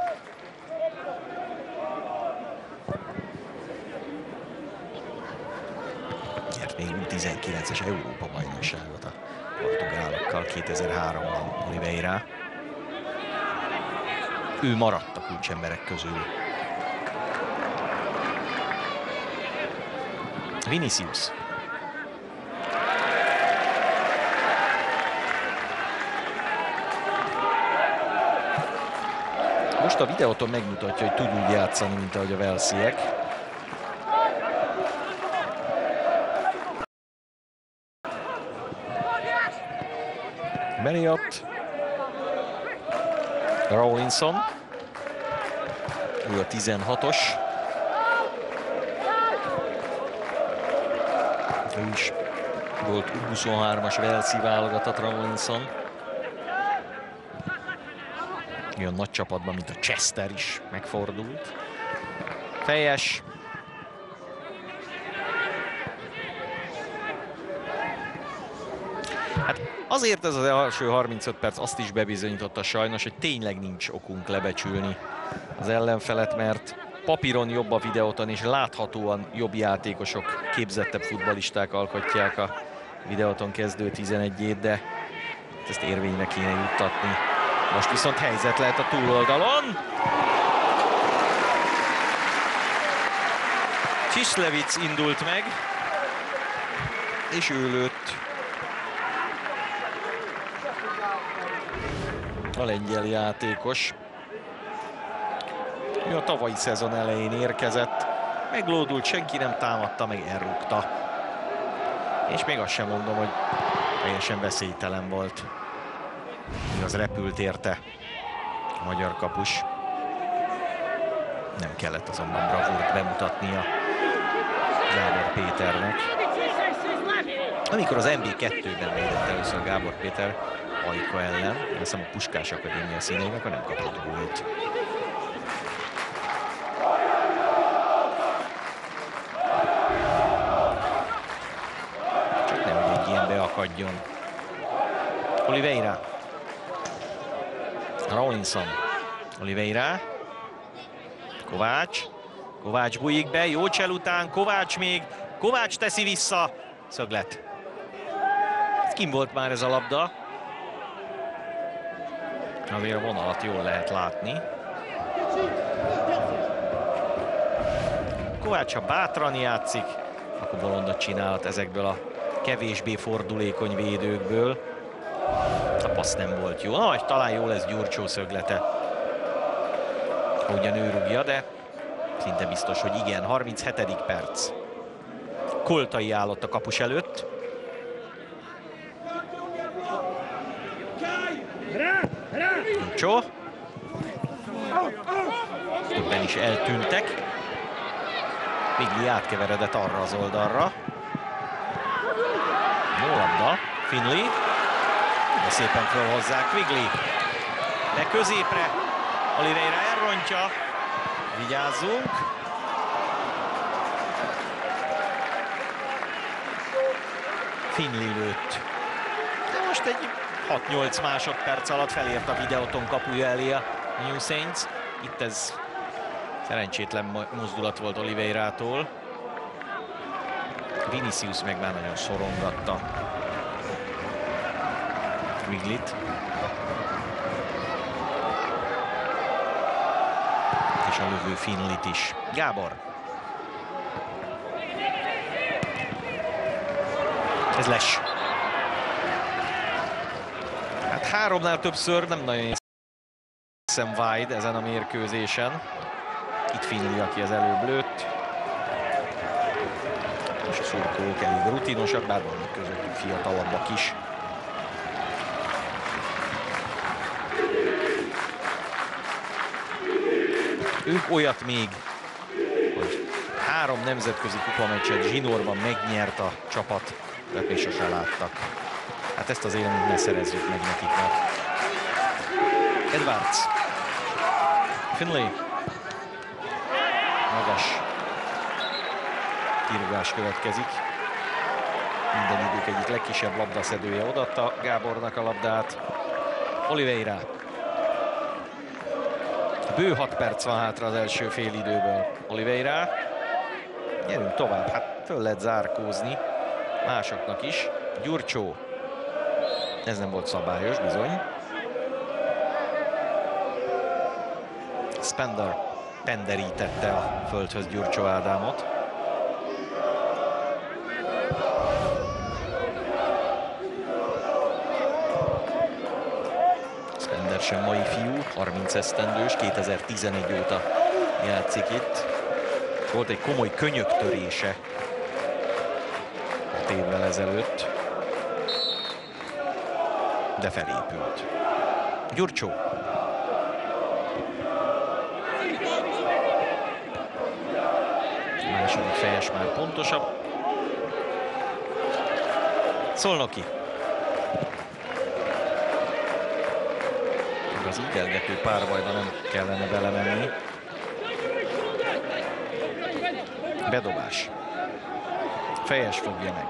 Nyert még U19-es Európa-bajnokságot a portugálokkal 2003-ban Oliveira. Ő maradt a kulcsemberek közül. Vinicius. Most a Videoton megmutatja, hogy tud úgy játszani, mint ahogy a velsziek. Marriott. Rawlinson. Ő a 16-os. Ő is volt 23-as Velszi válogatott Rawlinson. Olyan nagy csapatban, mint a Chester is megfordult. Fejes. Hát azért ez az első 35 perc azt is bebizonyította sajnos, hogy tényleg nincs okunk lebecsülni az ellenfelet, mert papíron jobb a Videoton, és láthatóan jobb játékosok, képzettebb futballisták alkotják a Videoton kezdő 11-ét, de ezt érvényre kéne juttatni. Most viszont helyzet lehet a túloldalon. Csiszlevic indult meg, és ő lőtt. A lengyel játékos. Ő a tavalyi szezon elején érkezett, meglódult, senki nem támadta, meg elrúgta. És még azt sem mondom, hogy teljesen veszélytelen volt. Az repült érte a magyar kapus. Nem kellett azonban bravúrt bemutatnia Gábor Péternek. Amikor az MB2-ben védett először Gábor Péter Ajka ellen, azt hiszem a Puskás Akadémia színeinek, akkor nem kapott gólt. Csak nem, hogy egy ilyenbe maradjon. Oliveira. Rawlinson. Oliveira. Kovács. Kovács bújik be, jó csel után, Kovács még. Kovács teszi vissza. Szöglet. Kim volt már ez a labda. Azért a vonalat jól lehet látni. Kovács, ha bátran játszik, akkor bolondot csinálhat ezekből a kevésbé fordulékony védőkből. A passz nem volt jó. Na, talán jó lesz Gyurcsó szöglete. Ugyan ő rúgja, de szinte biztos, hogy igen. 37. perc. Koltai állott a kapus előtt. Gyurcsó. Többen is eltűntek. Quigley átkeveredett arra az oldalra. Jó labda. Finley. De szépen fölhozzák Quigley. De középre. Oliveira elrontja. Vigyázzunk. Finley lőtt. De most egy 6-8 másodperc alatt felért a Videoton kapuja elé a New Saints. Itt ez szerencsétlen mozdulat volt Oliveirától. Vinicius meg már nagyon szorongatta Quigleyt. És a lövő Finleyt is. Gábor. Ez Les. Hát 3-nál többször nem nagyon hiszem wide ezen a mérkőzésen. Itt Finley, aki az előbb lőtt. És a szurkolók elég rutinosak, bár vannak közöttük fiatalabbak is. Ők olyat még, hogy 3 nemzetközi kupameccset zsinórban megnyert a csapat, de még sosem láttak. Hát ezt az élményt ne szerezzük meg nekik. Edwards. Finley. Magas kirúgás következik. Minden idők egyik legkisebb labdaszedője odaadta Gábornak a labdát. Oliveira. Bő 6 perc van hátra az első félidőből. Oliveira. Gyerünk tovább, hát föl lehet zárkózni másoknak is. Gyurcsó. Ez nem volt szabályos, bizony. Spender penderítette a földhöz Gyurcsó Ádámot. Spender sem mai fiú, 30 esztendős, 2011 óta játszik itt. Volt egy komoly könyöktörése 6 évvel ezelőtt, de felépült. Gyurcsó. Második fejes már pontosabb. Szolnoki. Az ígérgető párbajba nem kellene belemenni. Bedobás. Fejes fogja meg.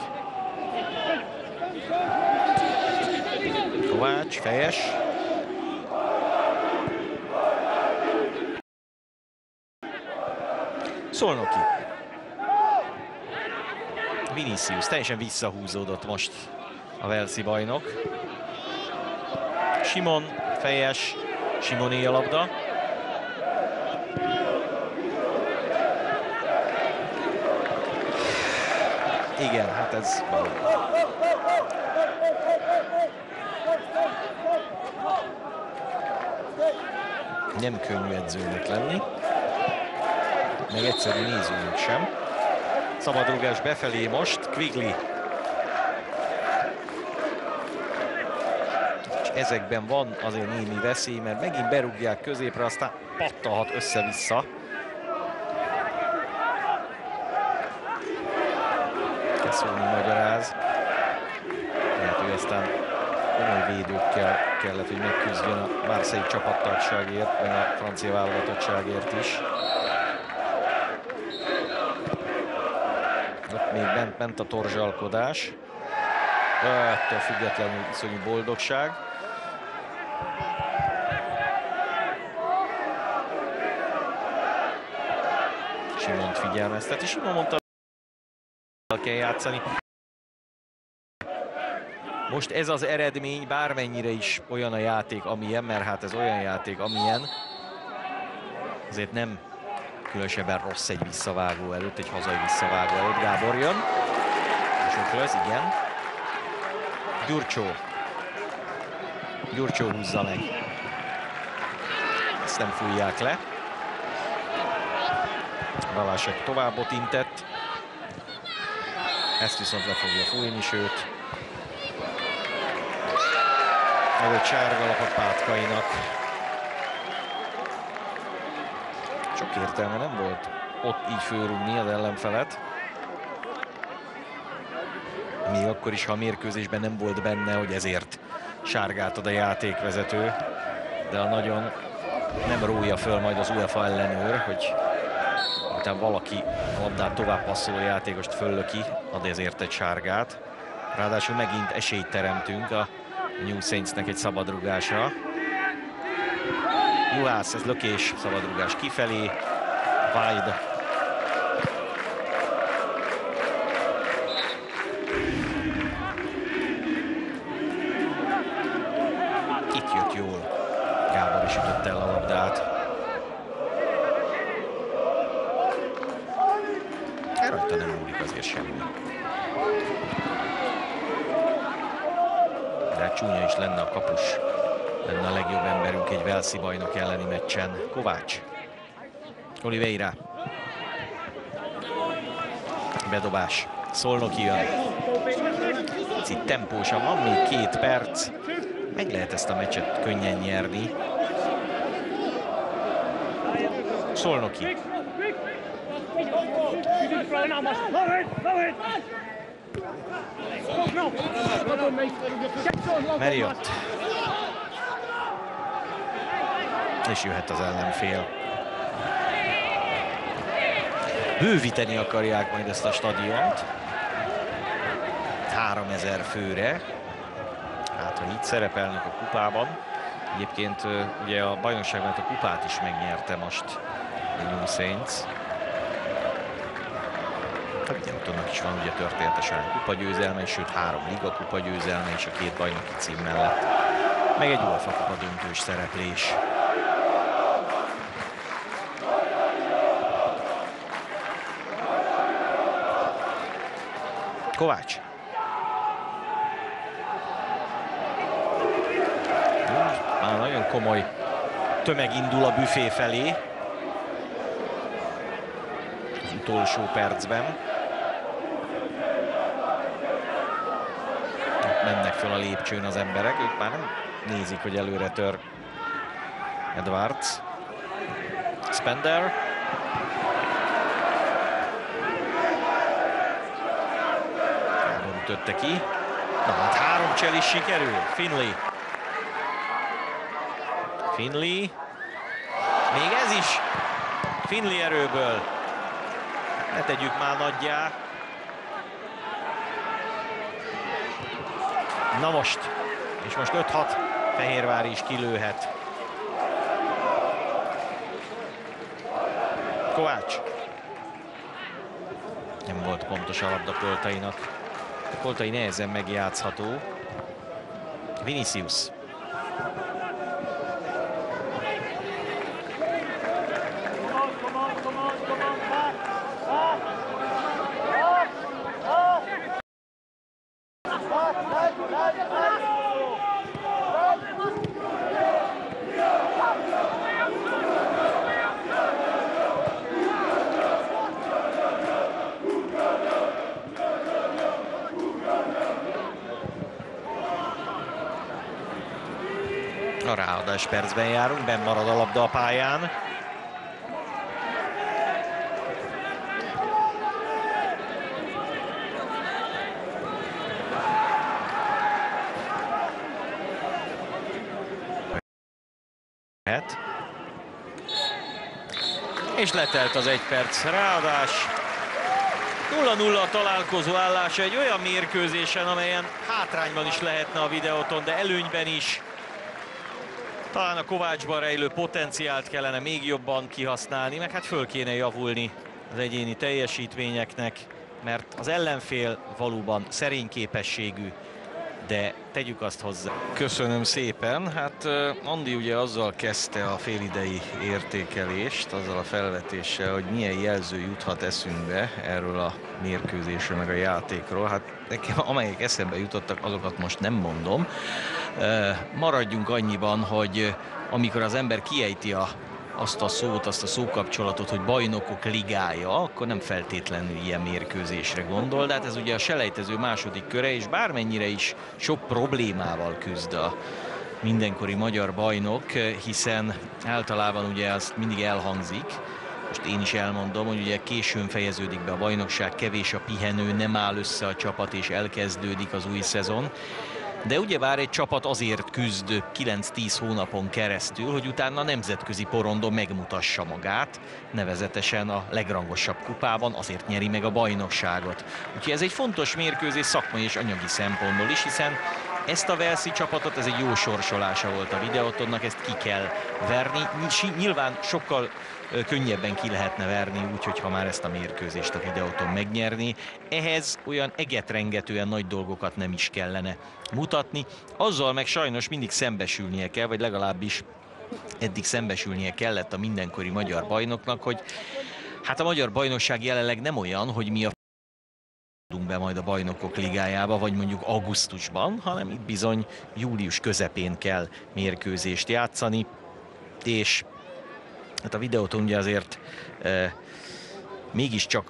Kovács, fejes. Szolnoki. Vinicius teljesen visszahúzódott most a Walesi bajnok. Simon, fejes, Simoné a labda. Igen, hát ez valami. Nem könnyű edzőnek lenni, meg egyszerű nézőnek sem. Szabadrugás befelé most, Quigley. És ezekben van azért némi veszély, mert megint berúgják középre, aztán pattanhat össze-vissza. Keszolni magyaráz. Lehet, hogy aztán komoly védőkkel kellett, hogy megküzdjön a Marseille csapattagságért, meg a francia válogatottságért is. Ott még bent a torzsalkodás. Ettől függetlenül iszonyú boldogság. Simont figyelmezteti. Simon mondta, hogy kell játszani. Most ez az eredmény bármennyire is olyan a játék, amilyen, mert hát ez olyan játék, amilyen. Ezért nem különösebben rossz egy visszavágó előtt, egy hazai visszavágó előtt. Gábor jön. És ott lesz, igen. Gyurcsó húzza meg. Ezt nem fújják le. Balázsek továbbot intett. Ezt viszont le fogja fújni, sőt. Előtt sárga lap a Pátkainak. Sok értelme nem volt ott így fölrúgni az ellenfelet. Még akkor is, ha a mérkőzésben nem volt benne, hogy ezért sárgát ad a játékvezető. De a nagyon nem rója föl majd az UEFA ellenőr, hogy utána valaki a labdát tovább passzoló játékost föllöki, ad ezért egy sárgát. Ráadásul megint esélyt teremtünk a New Saintsnek egy szabadrugásra. Juhász, ez lökés, szabadrugás kifelé. Wide. Itt jött jól. Gábor is ütött el a labdát. Rajta nem múlik azért semmi. De hát csúnya is lenne a kapus. Lenne a legjobb emberünk egy Walesi bajnok elleni meccsen. Kovács. Oliveira. Bedobás. Szolnoki jön. Picit tempósan van, még 2 perc. Meg lehet ezt a meccset könnyen nyerni. Szolnoki. Marriott. És jöhet az ellenfél. Bővíteni akarják majd ezt a stadiont. 3000 főre. Hát, ha így szerepelnek a kupában. Egyébként ugye a bajnokságban a kupát is megnyerte most a New Saints. A Videotonnak is van ugye történetesen kupagyőzelme, sőt 3 liga kupagyőzelme és a 2 bajnoki cím mellett. Meg egy UEFA kupa döntős szereplés. Kovács. Már nagyon komoly tömeg indul a büfé felé. Az utolsó percben. Mennek fel a lépcsőn az emberek, ők már nem nézik, hogy előre tör Edwards. Spender. Gábor ütötte ki. Na hát 3 csel is sikerül. Finley. Még ez is Finley erőből. Ne tegyük már nagyjá. Na most. És most 5-6. Fehérvári is kilőhet. Kovács. Nem volt pontos a labda Koltainak. Koltai nehezen megjátszható. Vinicius. A ráadás percben járunk, benn marad a labda a pályán. És letelt az 1 perc ráadás. 0-0 a találkozó állása egy olyan mérkőzésen, amelyen hátrányban is lehetne a Videoton, de előnyben is. Talán a Kovácsban rejlő potenciált kellene még jobban kihasználni, meg hát föl kéne javulni az egyéni teljesítményeknek, mert az ellenfél valóban szerény képességű, de tegyük azt hozzá. Köszönöm szépen. Hát Andi ugye azzal kezdte a félidei értékelést, azzal a felvetéssel, hogy milyen jelző juthat eszünkbe erről a mérkőzésről, meg a játékról. Hát nekem amelyek eszembe jutottak, azokat most nem mondom. Maradjunk annyiban, hogy amikor az ember kiejti azt a szót, azt a szókapcsolatot, hogy bajnokok ligája, akkor nem feltétlenül ilyen mérkőzésre gondol, de hát ez ugye a selejtező második köre, és bármennyire is sok problémával küzd a mindenkori magyar bajnok, hiszen általában ugye azt mindig elhangzik, most én is elmondom, hogy ugye későn fejeződik be a bajnokság, kevés a pihenő, nem áll össze a csapat és elkezdődik az új szezon. De ugyebár egy csapat azért küzd 9-10 hónapon keresztül, hogy utána a nemzetközi porondon megmutassa magát, nevezetesen a legrangosabb kupában, azért nyeri meg a bajnokságot. Úgyhogy ez egy fontos mérkőzés szakmai és anyagi szempontból is, hiszen ezt a walesi csapatot, ez egy jó sorsolása volt a Videotonnak, ezt ki kell verni. Nyilván sokkal könnyebben ki lehetne verni, úgyhogy ha már ezt a mérkőzést a Videoton megnyerni. Ehhez olyan egetrengetően nagy dolgokat nem is kellene mutatni. Azzal meg sajnos mindig szembesülnie kell, vagy legalábbis eddig szembesülnie kellett a mindenkori magyar bajnoknak, hogy hát a magyar bajnokság jelenleg nem olyan, hogy mi a be majd a Bajnokok Ligájába, vagy mondjuk augusztusban, hanem itt bizony július közepén kell mérkőzést játszani, és hát a Videoton ugye azért mégiscsak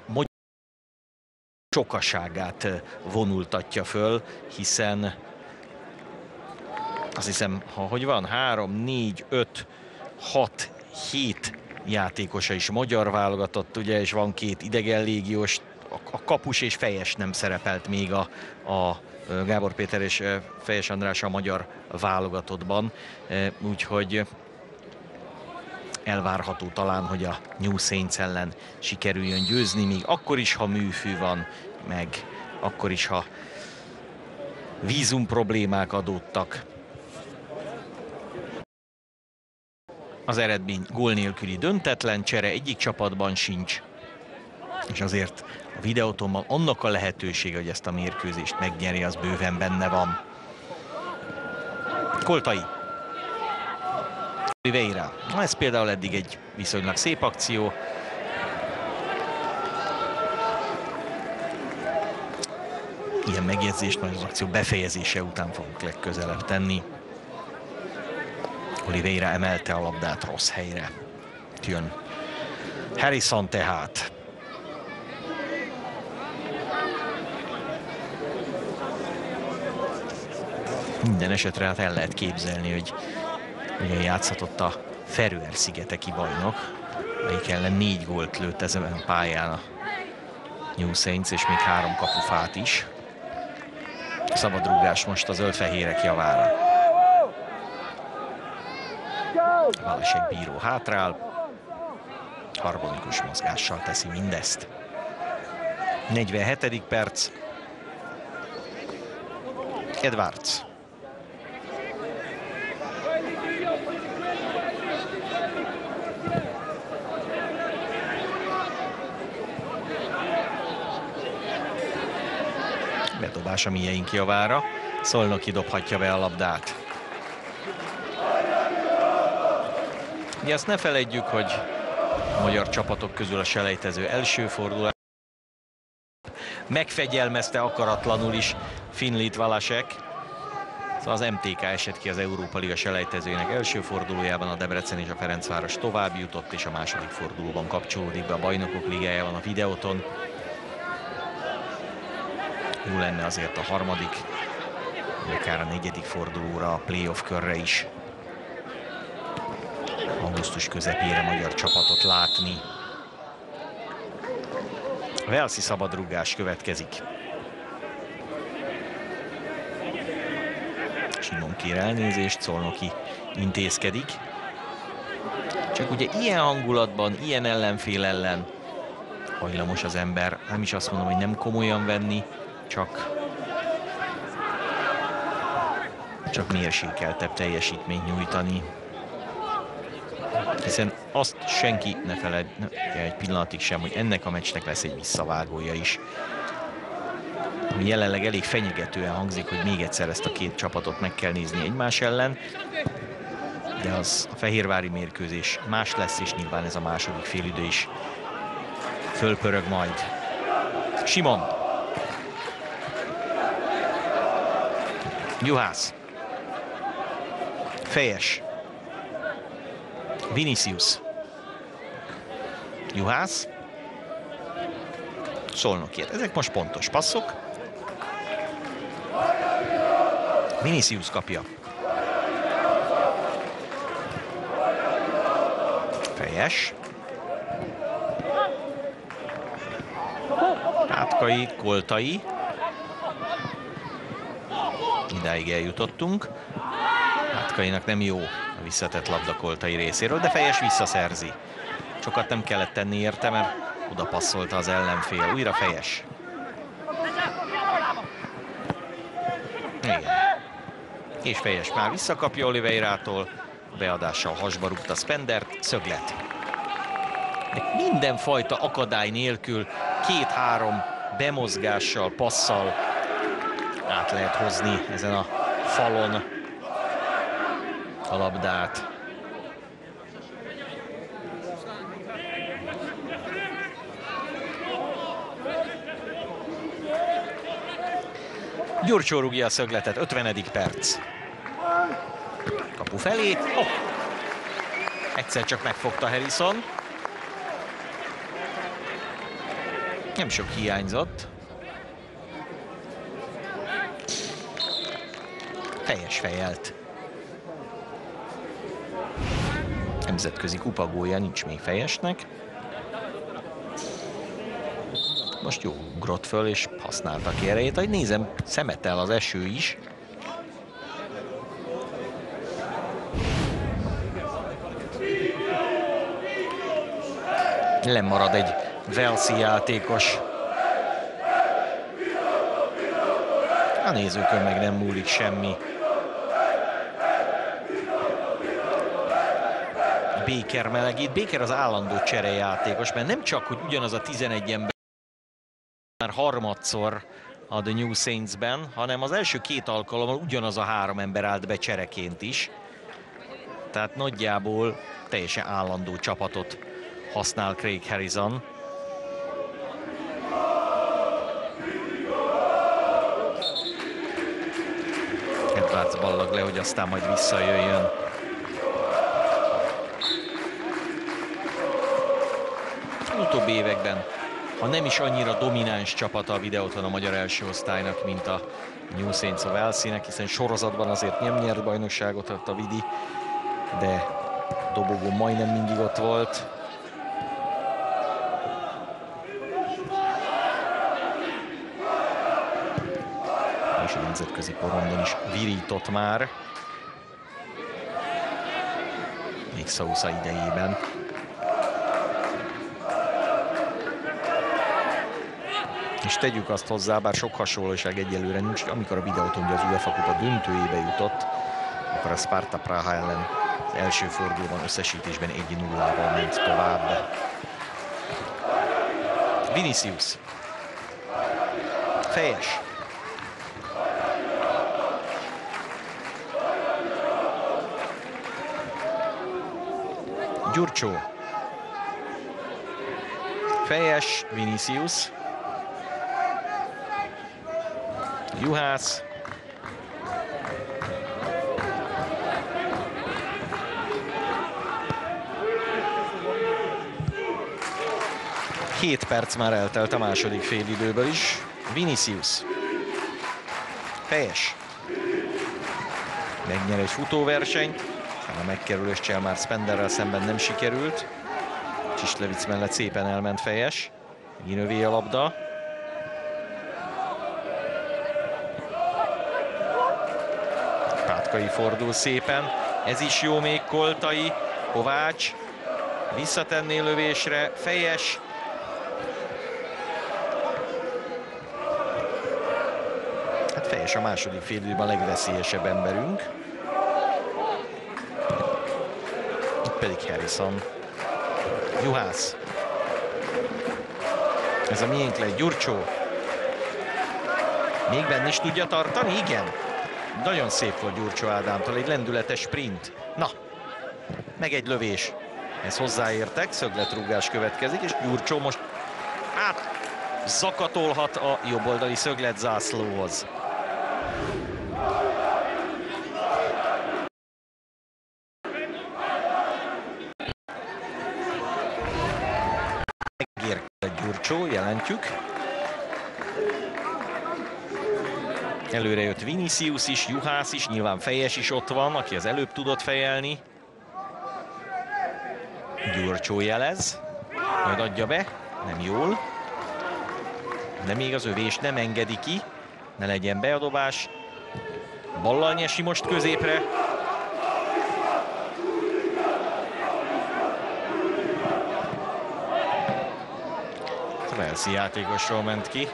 sokaságát vonultatja föl, hiszen azt hiszem, hogy van 3, 4, 5, 6, 7 játékosa is magyar válogatott, ugye, és van 2 idegen légiós, a kapus és Fejes nem szerepelt még a Gábor Péter és Fejes András a magyar válogatottban, úgyhogy elvárható talán, hogy a New Saints ellen sikerüljön győzni, még akkor is, ha műfű van, meg akkor is, ha vízum problémák adódtak. Az eredmény gól nélküli döntetlen, csere egyik csapatban sincs, és azért a Videotonban annak a lehetősége, hogy ezt a mérkőzést megnyeri, az bőven benne van. Koltai. Oliveira. Ez például eddig egy viszonylag szép akció. Ilyen megjegyzést majd az akció befejezése után fogunk legközelebb tenni. Oliveira emelte a labdát rossz helyre. Jön Harrison tehát. Minden esetre hát el lehet képzelni, hogy ugye játszhatott a Feröer-szigeteki bajnok, melyik ellen 4 gólt lőtt ezen a pályán a New Saints, és még 3 kapufát is. Szabadrúgás most a zöld-fehérek javára. Valesek bíró hátrál, harmonikus mozgással teszi mindezt. 47. perc. Edwards. Bedobás a Mieink javára. Szolnoki dobhatja be a labdát. De azt ne feledjük, hogy a magyar csapatok közül a selejtező első fordulás megfegyelmezte akaratlanul is Finlit Valesek. Szóval az MTK esett ki az Európa Liga selejtezőjének első fordulójában, a Debrecen és a Ferencváros tovább jutott, és a második fordulóban kapcsolódik be a Bajnokok Ligájában a Videoton. Jó lenne azért a harmadik, akár a 4. fordulóra, a playoff körre is augusztus közepére magyar csapatot látni. Walesi szabadrúgás következik. Simon kér elnézést, Szolnoki intézkedik. Csak ugye ilyen hangulatban, ilyen ellenfél ellen hajlamos az ember, nem is azt mondom, hogy nem komolyan venni, csak mérsékeltebb teljesítményt nyújtani. Hiszen azt senki ne feledje egy pillanatig sem, hogy ennek a meccsnek lesz egy visszavágója is. Ami jelenleg elég fenyegetően hangzik, hogy még egyszer ezt a két csapatot meg kell nézni egymás ellen. De az a fehérvári mérkőzés más lesz, és nyilván ez a második félidő is fölpörög majd. Simon. Juhász. Fejes. Vinicius. Juhász. Szolnokért. Ezek most pontos passzok. Vinicius kapja. Fejes. Pátkai, Koltai. Idáig eljutottunk. Pátkainak nem jó a visszatett labda Koltai részéről, de Fejes visszaszerzi. Sokat nem kellett tenni érte, mert oda passzolta az ellenfél. Újra Fejes. Igen. És Fejes már visszakapja Oliveirától. Beadással hasba rúgta Spendert, szöglet. De mindenfajta akadály nélkül 2-3 bemozgással, passzal át lehet hozni ezen a falon a labdát. Gyurcsó rúgja a szögletet, 50. perc. Kapu felé. Oh! Egyszer csak megfogta Harrison. Nem sok hiányzott. Fejes fejelt. Nemzetközi kupagója nincs még Fejesnek. Most jó ugrott föl és használta ki erejét. Ahogy nézem, szemetel az eső is. Lemarad egy Walesi játékos. A nézőkön meg nem múlik semmi. Baker melegít. Baker az állandó cserejátékos, mert nem csak, hogy ugyanaz a 11 ember már harmadszor a The New Saints-ben, hanem az első két alkalommal ugyanaz a 3 ember állt be csereként is. Tehát nagyjából teljesen állandó csapatot használ Craig Harrison. Edwards ballag le, hogy aztán majd visszajöjjön. Utóbbi években, ha nem is annyira domináns csapata a Videoton a magyar első osztálynak, mint a New Saints of Walesinek, hiszen sorozatban azért nem nyert bajnokságot a Vidi, de dobogón majdnem mindig ott volt. És a nemzetközi porondon is virított már. Még Sousa idejében. És tegyük azt hozzá, bár sok hasonlóság egyelőre nincs, amikor a Videoton ugye az UEFA kupa döntőjébe jutott, akkor a Sparta Praha ellen az első fordulóban összesítésben 1-0-val ment tovább. Vinicius. Fejes. Gyurcsó. Fejes, Vinicius. Juhász. Két perc már eltelt a második félidőből is. Vinicius. Fejes. Megnyer egy futóversenyt. A megkerülés Cselmár Spenderrel szemben nem sikerült. Csislevic mellett szépen elment Fejes. Ginövé a labda. Pátkai fordul szépen. Ez is jó még, Koltai. Kovács. Visszatenné lövésre. Fejes. Hát Fejes a második félidőben a legveszélyesebb emberünk. Itt pedig Harrison. Juhász. Ez a miénk lett, Gyurcsó. Még benne is tudja tartani? Igen. Nagyon szép volt Gyurcsó Ádámtól, egy lendületes sprint. Na, meg egy lövés. Ez hozzáértek, szögletrúgás következik, és Gyurcsó most zakatolhat a jobboldali szögletzászlóhoz. Megérkezett Gyurcsó, jelentjük. Előre jött Vinicius is, Juhász is, nyilván Fejes is ott van, aki az előbb tudott fejelni. Gyurcsó jelez, majd adja be, nem jól. De még az övés nem engedi ki, ne legyen beadobás. Ballal nyesi most középre. Velszi játékosról ment ki.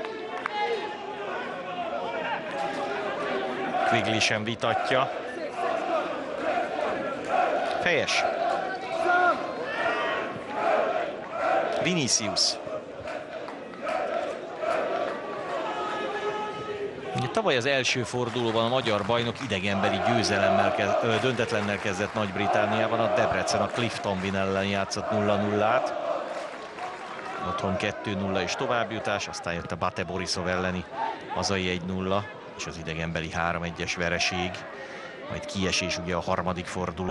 Quigley sem vitatja. Fejes. Vinicius. Tavaly az első fordulóban a magyar bajnok idegenbeli győzelemmel, döntetlennel kezdett Nagy-Britanniában, a Debrecen a Cliftonville ellen játszott 0-0-át. Otthon 2-0 és továbbjutás, aztán jött a Bate Borisov elleni hazai 1-0, és az idegenbeli 3-1-es vereség, majd kiesés ugye a harmadik forduló.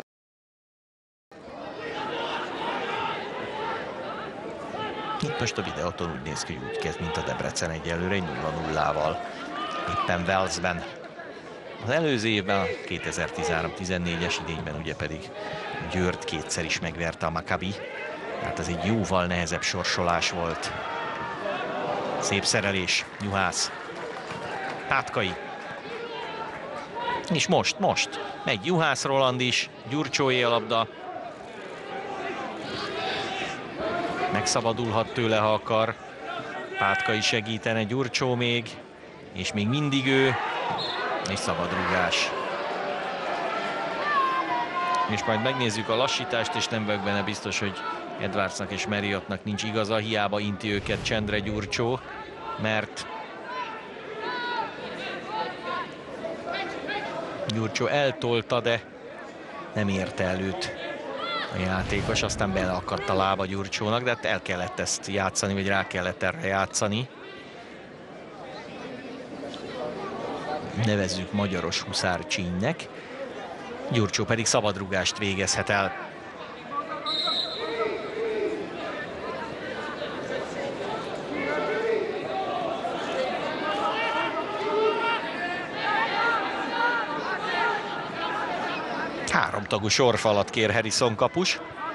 Itt most a videóton úgy néz ki, hogy úgy kezd, mint a Debrecen egyelőre, 0-0-val. Éppen Walesben. Az előző évben, 2013-14-es idényben ugye pedig Győrt kétszer is megverte a Maccabi. Hát ez egy jóval nehezebb sorsolás volt. Szép szerelés, Juhász. Pátkai. És most megy Juhász Roland is, Gyurcsóé a labda. Megszabadulhat tőle, ha akar. Pátkai segítene, Gyurcsó még. És még mindig ő. És szabadrúgás. És majd megnézzük a lassítást, és nem vagyok benne biztos, hogy Edwardsnak és Marriottnak nincs igaza, hiába inti őket csendre Gyurcsó, mert Gyurcsó eltolta, de nem érte el őt a játékos, aztán beleakadt a lába Gyurcsónak, de hát el kellett ezt játszani, vagy rá kellett erre játszani. Nevezzük magyaros huszár csínynek. Gyurcsó pedig szabadrúgást végezhet el. Háromtagú sorfalat kér Harrison kapus.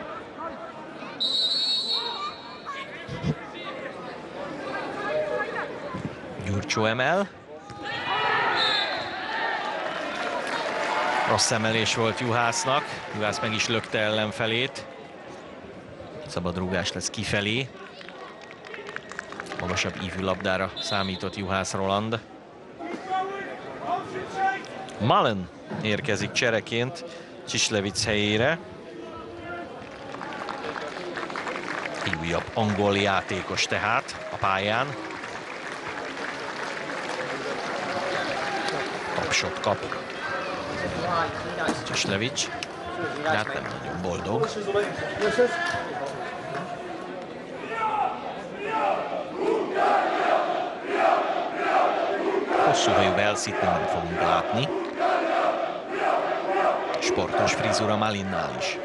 Gyurcsó emel. Rossz emelés volt Juhásznak. Juhász meg is lökte ellenfelét. Szabadrúgás lesz kifelé. Magasabb ívű labdára számított Juhász Roland. Mullen érkezik csereként Csislevicz helyére. Egy újabb angol játékos tehát a pályán. Tapsot kap Csislevicz, de hát nem nagyon boldog. Hosszú hajú Velszit nem fogunk látni. Sportos frizura Malinnál is.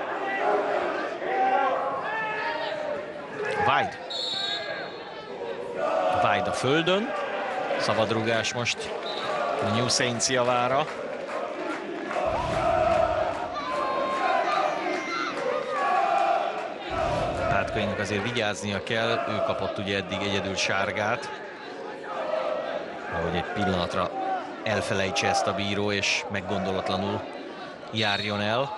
Vájd a földön. Szabadrúgás most a New Saints javára. Pátkainak azért vigyáznia kell, ő kapott ugye eddig egyedül sárgát. Ahogy egy pillanatra elfelejtse ezt a bíró, és meggondolatlanul járjon el.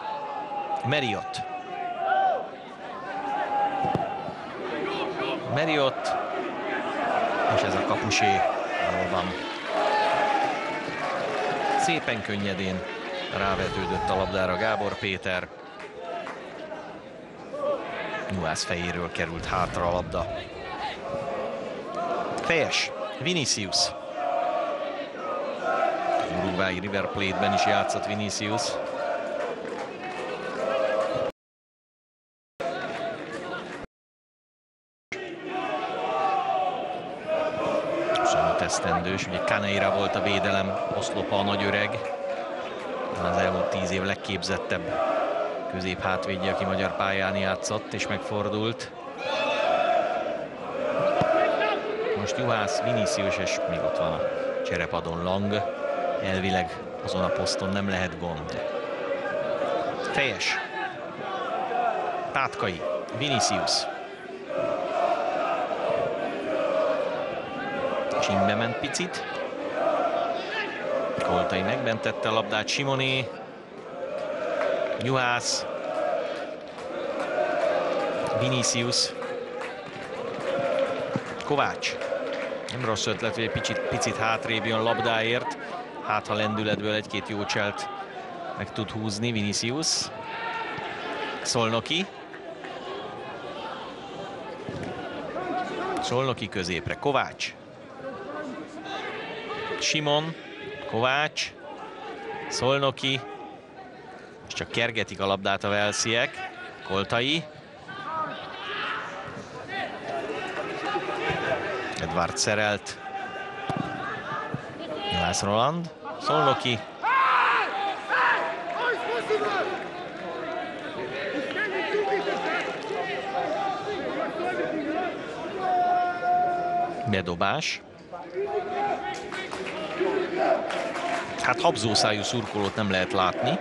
Marriott. És ez a kapusé. Jól van. Szépen könnyedén rávetődött a labdára Gábor Péter. Juhász fejéről került hátra a labda. Fejes, Vinicius. Uruguayi River Plate-ben is játszott Vinicius. Esztendős, ugye Caneira volt a védelem oszlopa, a nagy öreg. Az elmúlt 10 év legképzettebb középhátvédje, aki magyar pályán játszott és megfordult. Most Juhász, Vinicius, és még ott van a cserepadon Lang. Elvileg azon a poszton nem lehet gond. Fejes. Pátkai, Vinicius. Csimbe ment picit. Koltai megmentette a labdát, Simoné. Juhász. Vinicius. Kovács. Nem rossz ötlet, hogy egy picit hátrébb jön labdáért. Hát ha lendületből egy-két jó cselt meg tud húzni Vinicius. Szolnoki. Szolnoki középre, Kovács. Simon, Kovács, Szolnoki, és csak kergetik a labdát a velsziek. Koltai. Edward szerelt. Juhász Roland, Szolnoki. Bedobás. Hát habzószájú szurkolót nem lehet látni.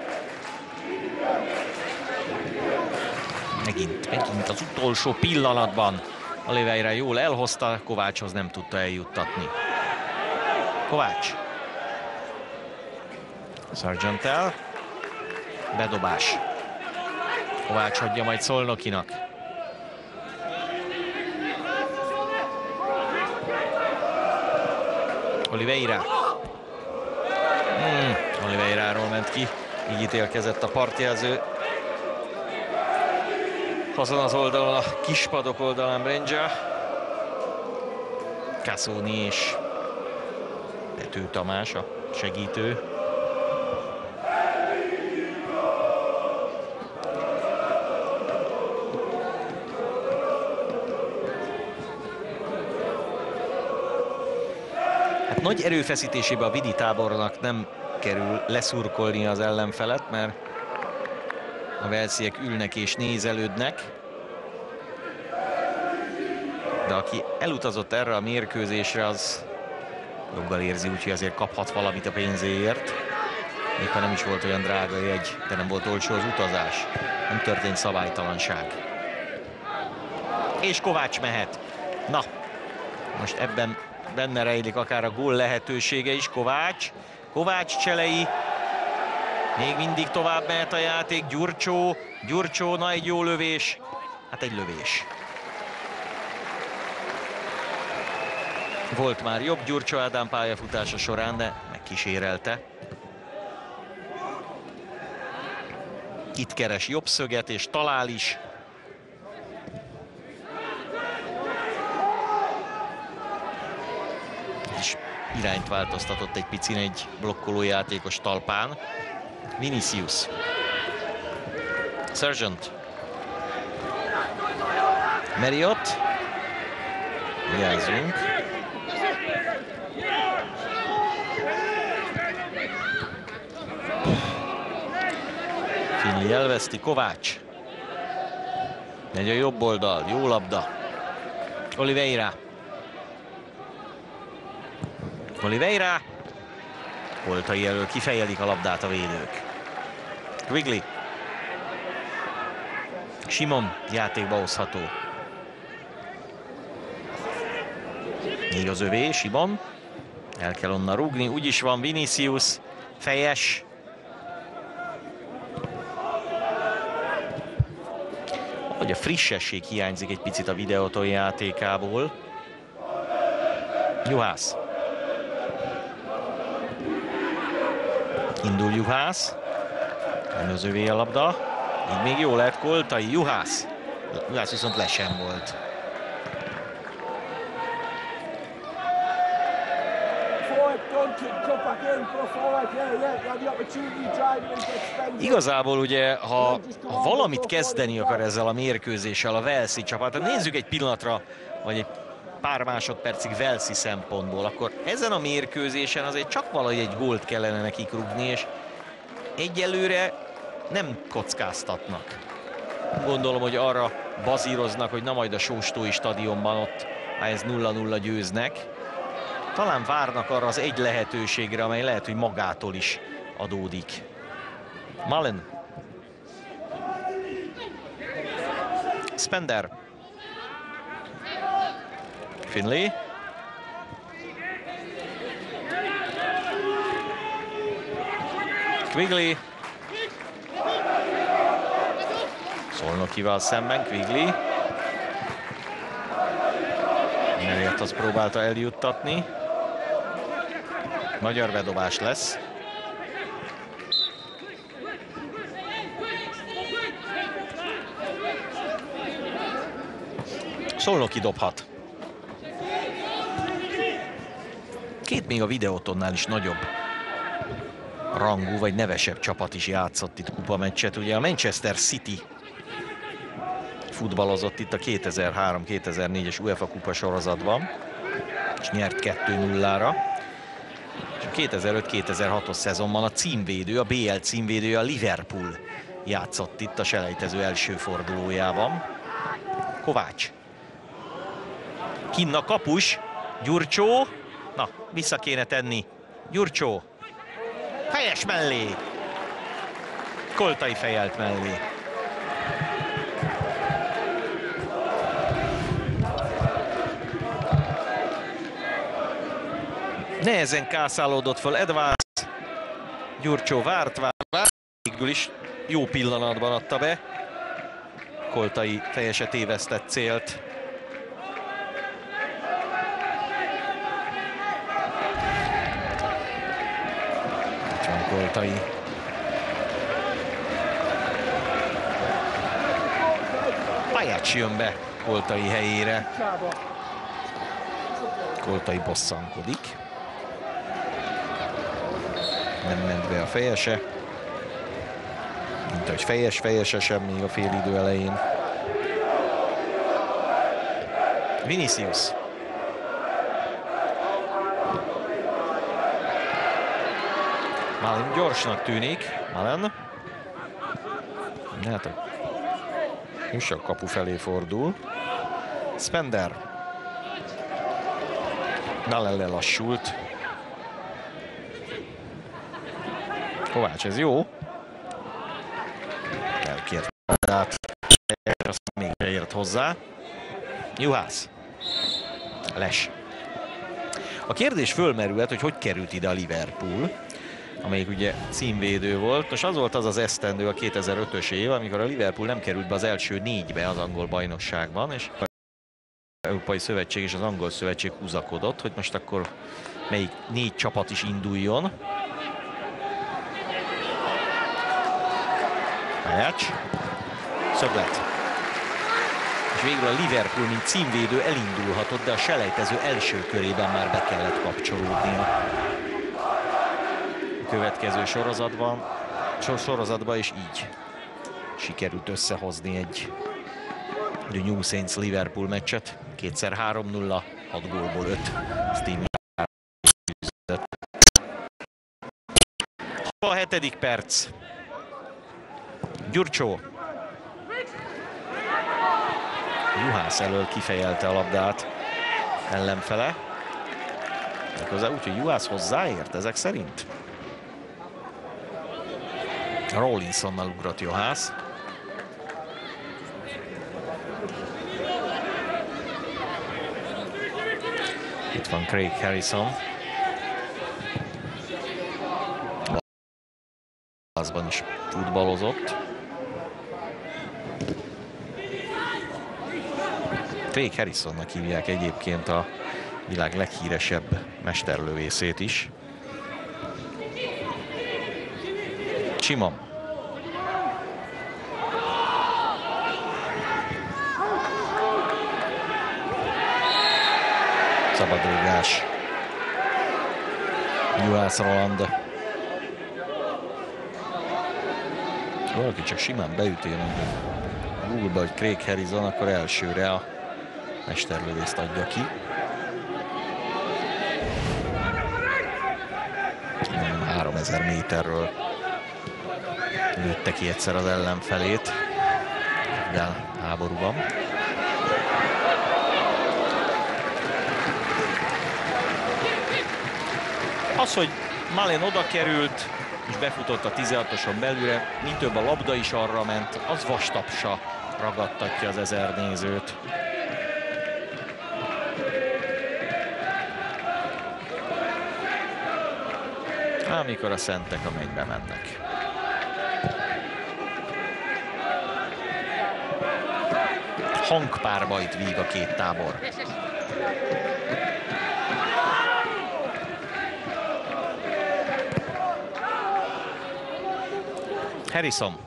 Megint az utolsó pillanatban Oliveira jól elhozta, Kovácshoz nem tudta eljuttatni. Kovács. Sargentel. Bedobás. Kovács hagyja majd Szolnokinak. Oliveira. Oliveiráról ment ki, így ítélkezett a partjelző. Azon az oldalon, a kispadok oldalán Brenja. Cassoni és Pető Tamás a segítő. Hát nagy erőfeszítésébe a Vidi tábornak nem kerül leszurkolni az ellenfelet, mert a velsziek ülnek és nézelődnek. De aki elutazott erre a mérkőzésre, az joggal érzi, úgyhogy azért kaphat valamit a pénzéért. Még ha nem is volt olyan drága jegy, de nem volt olcsó az utazás. Nem történt szabálytalanság. És Kovács mehet. Na, most ebben benne rejlik akár a gól lehetősége is. Kovács. Kovács cselei. Még mindig tovább mehet a játék. Gyurcsó. Gyurcsó, na egy jó lövés. Hát egy lövés. Volt már jobb Gyurcsó Ádám pályafutása során, de megkísérelte. Itt keres jobb szöget és talál is. És irányt változtatott egy picin egy blokkoló játékos talpán. Vinicius. Sargent. Marriott. Vigyázzunk. Finley elveszti, Kovács. Megy a jobb oldal, jó labda. Oliveira. Oliveira. Koltai elől kifejelik a labdát a védők. Quigley. Simon játékba hozható. Még az övé, Simon. El kell onnan rúgni, úgyis van Vinicius. Fejes. Hogy a frissesség hiányzik egy picit a videóton játékából. Juhász. Indul Juhász. Nem az övé a labda. Így még jó lehet Koltai. Juhász. Juhász viszont le sem volt. Igazából ugye, ha valamit kezdeni akar ezzel a mérkőzéssel a walesi csapat, nézzük egy pillanatra, vagy egy pár másodpercig walesi szempontból, akkor ezen a mérkőzésen azért csak valahogy egy gólt kellene nekik rúgni, és egyelőre nem kockáztatnak. Gondolom, hogy arra bazíroznak, hogy na majd a Sóstói stadionban ott, ha ez 0-0 győznek. Talán várnak arra az egy lehetőségre, amely lehet, hogy magától is adódik. Mullen. Spender. Finlay. Quigley. Szolnokival szemben Quigley. Mellett azt próbálta eljuttatni. Magyar bedobás lesz. Szolnoki dobhat. Két még a Videótonnál is nagyobb rangú vagy nevesebb csapat is játszott itt kupameccset. Ugye a Manchester City futballozott itt a 2003-2004-es UEFA kupa sorozatban, és nyert 2-0-ra. És a 2005-2006-os szezonban a címvédő, a BL címvédője, a Liverpool játszott itt a selejtező első fordulójában. Kovács. Kinn a kapus. Gyurcsó. Na, vissza kéne tenni. Gyurcsó. Fejes mellé. Koltai fejelt mellé. Nehezen kászálódott fel Edwards. Gyurcsó várt, végül is jó pillanatban adta be. Koltai teljesen tévesztett célt. Itt van Koltai. Pajács jön be Koltai helyére. Koltai bosszankodik. Nem ment be a fejese. Mint ahogy fejese sem még a félidő elején. Vinicius. Mullen gyorsnak tűnik. Mullen. Hát most a kapu felé fordul. Spender. Mullen lelassult. Kovács, ez jó. Elkért át. Azt még beért hozzá. Juhász. Les. A kérdés fölmerülhet, hogy került ide a Liverpool, amelyik ugye címvédő volt. Most az volt az esztendő, a 2005-ös év, amikor a Liverpool nem került be az első négybe az angol bajnokságban, és az Európai Szövetség és az Angol Szövetség húzakodott, hogy most akkor melyik négy csapat is induljon. Pajács. Szöglet. És végül a Liverpool, mint címvédő elindulhatott, de a selejtező első körében már be kellett kapcsolódnia. A következő sorozatban is így sikerült összehozni egy New Saints Liverpool meccset. Kétszer 3-0, 6 gólból 5. Steve a 7. perc. Gyurcsó. Juhász elől kifejelte a labdát ellenfele. Úgyhogy Juhász hozzáért ezek szerint. Rawlinsonnal ugrott Juhász. Itt van Craig Harrison. Azban is futballozott. Craig Harrisonnak hívják egyébként a világ leghíresebb mesterlövészét is. Simon. Szabadrúgás. Juhász Roland. Valaki csak simán beüti a Google-ba, hogy Craig Harrison, akkor elsőre a mesterlövészt adja ki. 3000 méterről lőtte ki egyszer az ellenfelét afgán háborúban. Az, hogy Malen oda került és befutott a 16-oson belülre, mi több a labda is arra ment, az vastapsa ragadtatja az 1000 nézőt. Amikor a szentek a mennybe mennek. Hangpárbajt víg a két tábor. Harrison.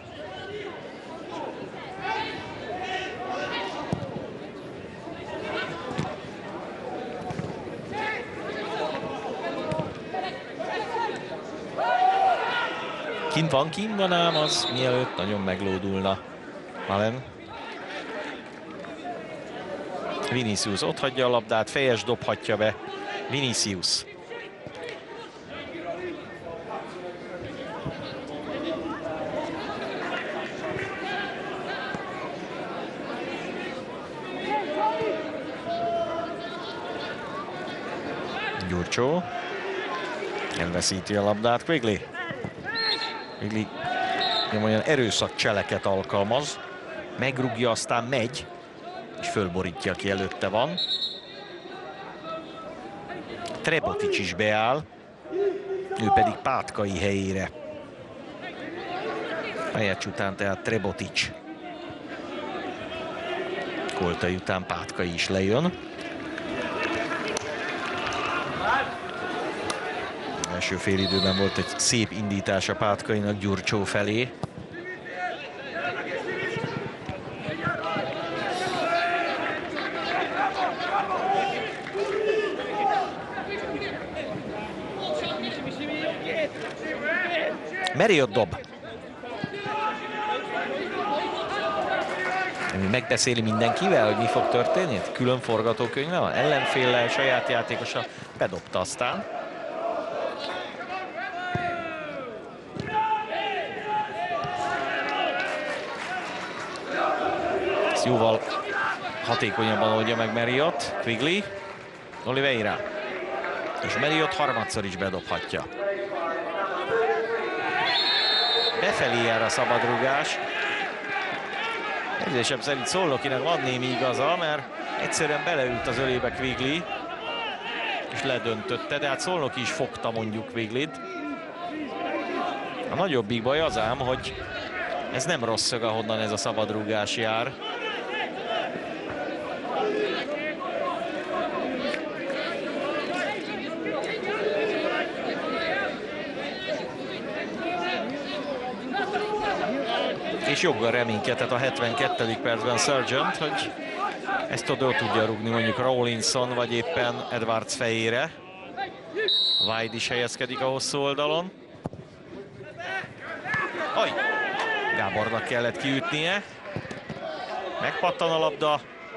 Kint van ám az, mielőtt nagyon meglódulna Malen. Vinicius ott hagyja a labdát, fejes dobhatja be. Vinicius. Gyurcsó. Elveszíti a labdát Quigley. Quigley olyan erőszakcseleket alkalmaz. Megrúgja, aztán megy. És fölborítja, aki előtte van. Trebotics is beáll. Ő pedig Pátkai helyére. Pajács után tehát Trebotics. Koltai után Pátkai is lejön. Első félidőben volt egy szép indítás a Pátkainak Gyurcsó felé. Marriott dob. Megbeszéli mindenkivel, hogy mi fog történni? Külön forgatókönyve van? Ellenféllel, saját játékosa bedobta aztán. Ezt jóval hatékonyabban oldja meg Marriott. Quigley, Oliveira. És Marriott harmadszor is bedobhatja. Befelé jár a szabadrugás. Érzésem szerint Szolnokinek van némi igaza, mert egyszerűen beleült az ölébe Quigley, és ledöntötte, de hát Szolnoki is fogta mondjuk Quigleyt. A nagyobbik baj az ám, hogy ez nem rossz szög, ahonnan ez a szabadrugás jár. És joggal reménykedett a 72. percben Sargent, hogy ezt oda tudja rúgni mondjuk Rawlinson, vagy éppen Edwards fejére. White is helyezkedik a hosszú oldalon. Aj! Gábornak kellett kiütnie. Megpattan a labda.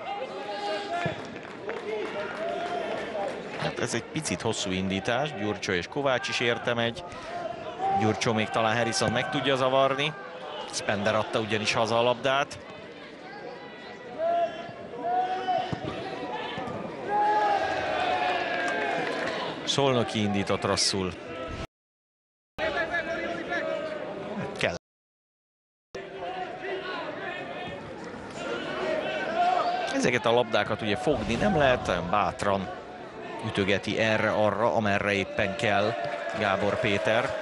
Hát ez egy picit hosszú indítás. Gyurcsó és Kovács is érte megy. Gyurcsó még talán Harrison meg tudja zavarni. Spender adta ugyanis haza a labdát. Szolnoki indított rosszul. Kell. Ezeket a labdákat ugye fogni nem lehet, olyan bátran ütögeti erre-arra, amerre éppen kell Gábor Péter.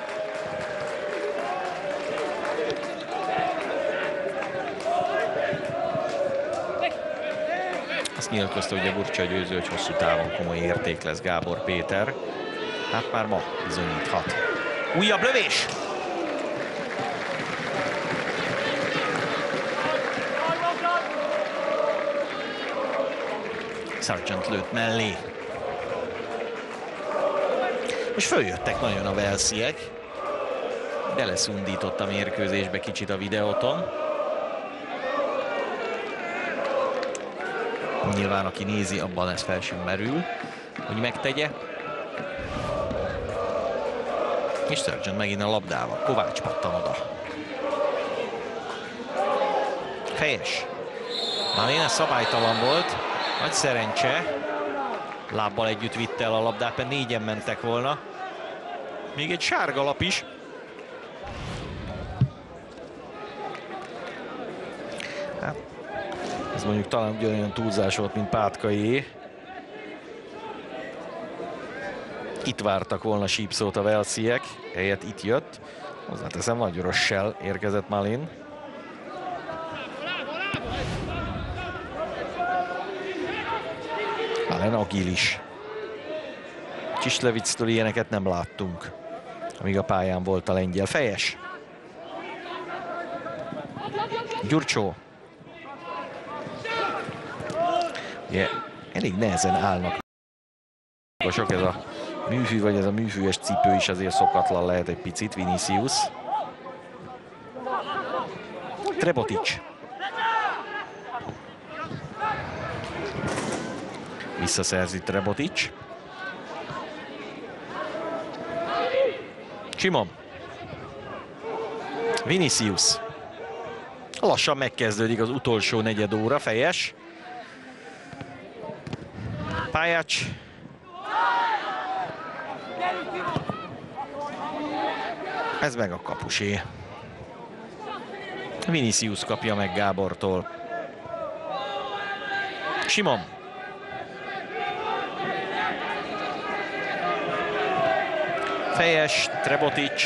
Azt nyilatkozta, hogy a Burcsa győző, hogy hosszú távon komoly érték lesz Gábor Péter. Hát már ma bizonyíthat. Újabb lövés! Sargent lőtt mellé. És följöttek nagyon a walesiek. Beleszundított a mérkőzésbe kicsit a videóton. Nyilván aki nézi, abban ez fel sem merül, hogy megtegye. És Sargent megint a labdával. Kovács pattan oda. Fejes. Malin, ez szabálytalan volt. Nagy szerencse. Lábbal együtt vitte el a labdát, mert négyen mentek volna. Még egy sárga lap is. Hát, ez mondjuk talán ugyanolyan túlzás volt, mint Pátkaié. Itt vártak volna sípszót a walesiek, helyett itt jött. Hozzáteszem, nagy Rossell érkezett Malin. Malin agilis. Csislevictől ilyeneket nem láttunk, amíg a pályán volt a lengyel. Fejes. Gyurcsó. Yeah. Elég nehezen állnak. Sok ez a műfű, vagy ez a műfűes cipő is azért szokatlan lehet egy picit. Vinicius. Trebotics. Visszaszerzi Trebotics. Simon. Vinicius. Lassan megkezdődik az utolsó negyed óra. Fejes. Pályács. Ez meg a kapusé. Vinicius kapja meg Gábortól. Simon. Fejes, Trebotics.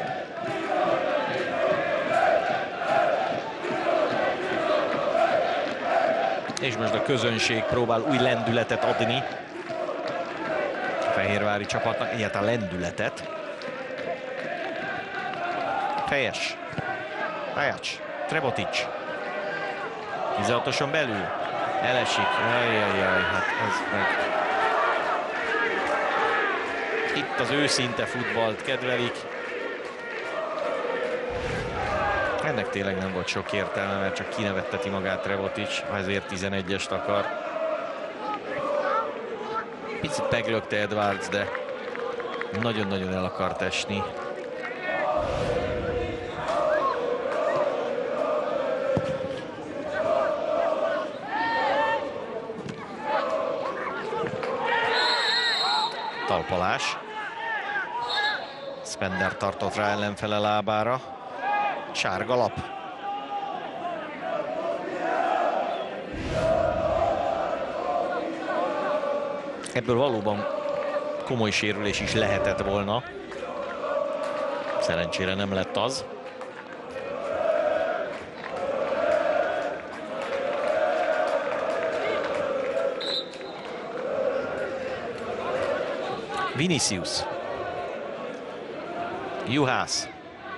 És most a közönség próbál új lendületet adni a fehérvári csapatnak, egyáltalán lendületet. Fejes. Pályács. Trebotics. 16-oson belül. Elesik. Ajajaj, hát ez meg... Itt az őszinte futballt kedvelik. Ennek tényleg nem volt sok értelme, mert csak kinevetteti magát Trebotics, ha ezért 11-est akar. Picit meglökte Edwards, de nagyon-nagyon el akart esni. Talpalás. Spender tartott rá ellenfele lábára. Sárga lap. Ebből valóban komoly sérülés is lehetett volna. Szerencsére nem lett az. Vinicius. Juhász.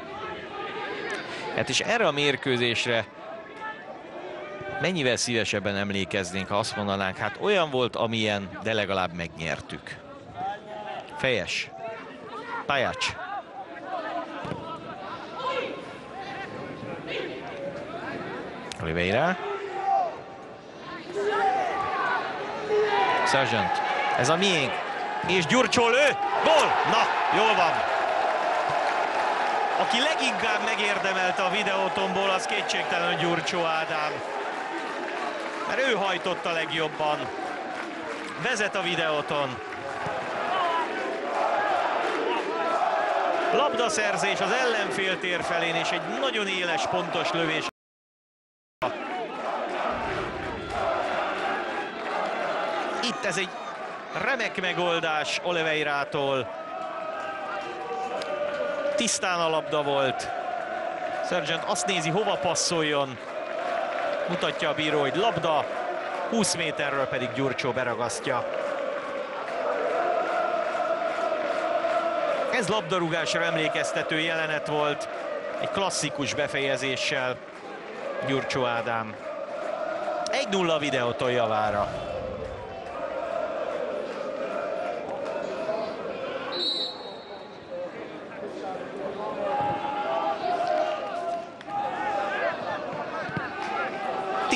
Hát és erre a mérkőzésre mennyivel szívesebben emlékeznénk, ha azt mondanánk, hát olyan volt, amilyen, de legalább megnyertük. Fejes. Pályács. Oliveira. Sargent. Ez a miénk. És Gyurcsó lő. Gól! Na, jól van. Aki leginkább megérdemelte a videótomból, az kétségtelen Gyurcsó Ádám. Mert ő hajtotta legjobban. Vezet a videóton. Labdaszerzés az ellenfél tér felén, és egy nagyon éles, pontos lövés. Itt ez egy remek megoldás Oliveirától. Tisztán a labda volt. Sargent azt nézi, hova passzoljon. Mutatja a bíró, hogy labda, 20 méterről pedig Gyurcsó beragasztja. Ez labdarúgásra emlékeztető jelenet volt. Egy klasszikus befejezéssel Gyurcsó Ádám. 1-0 videótól javára.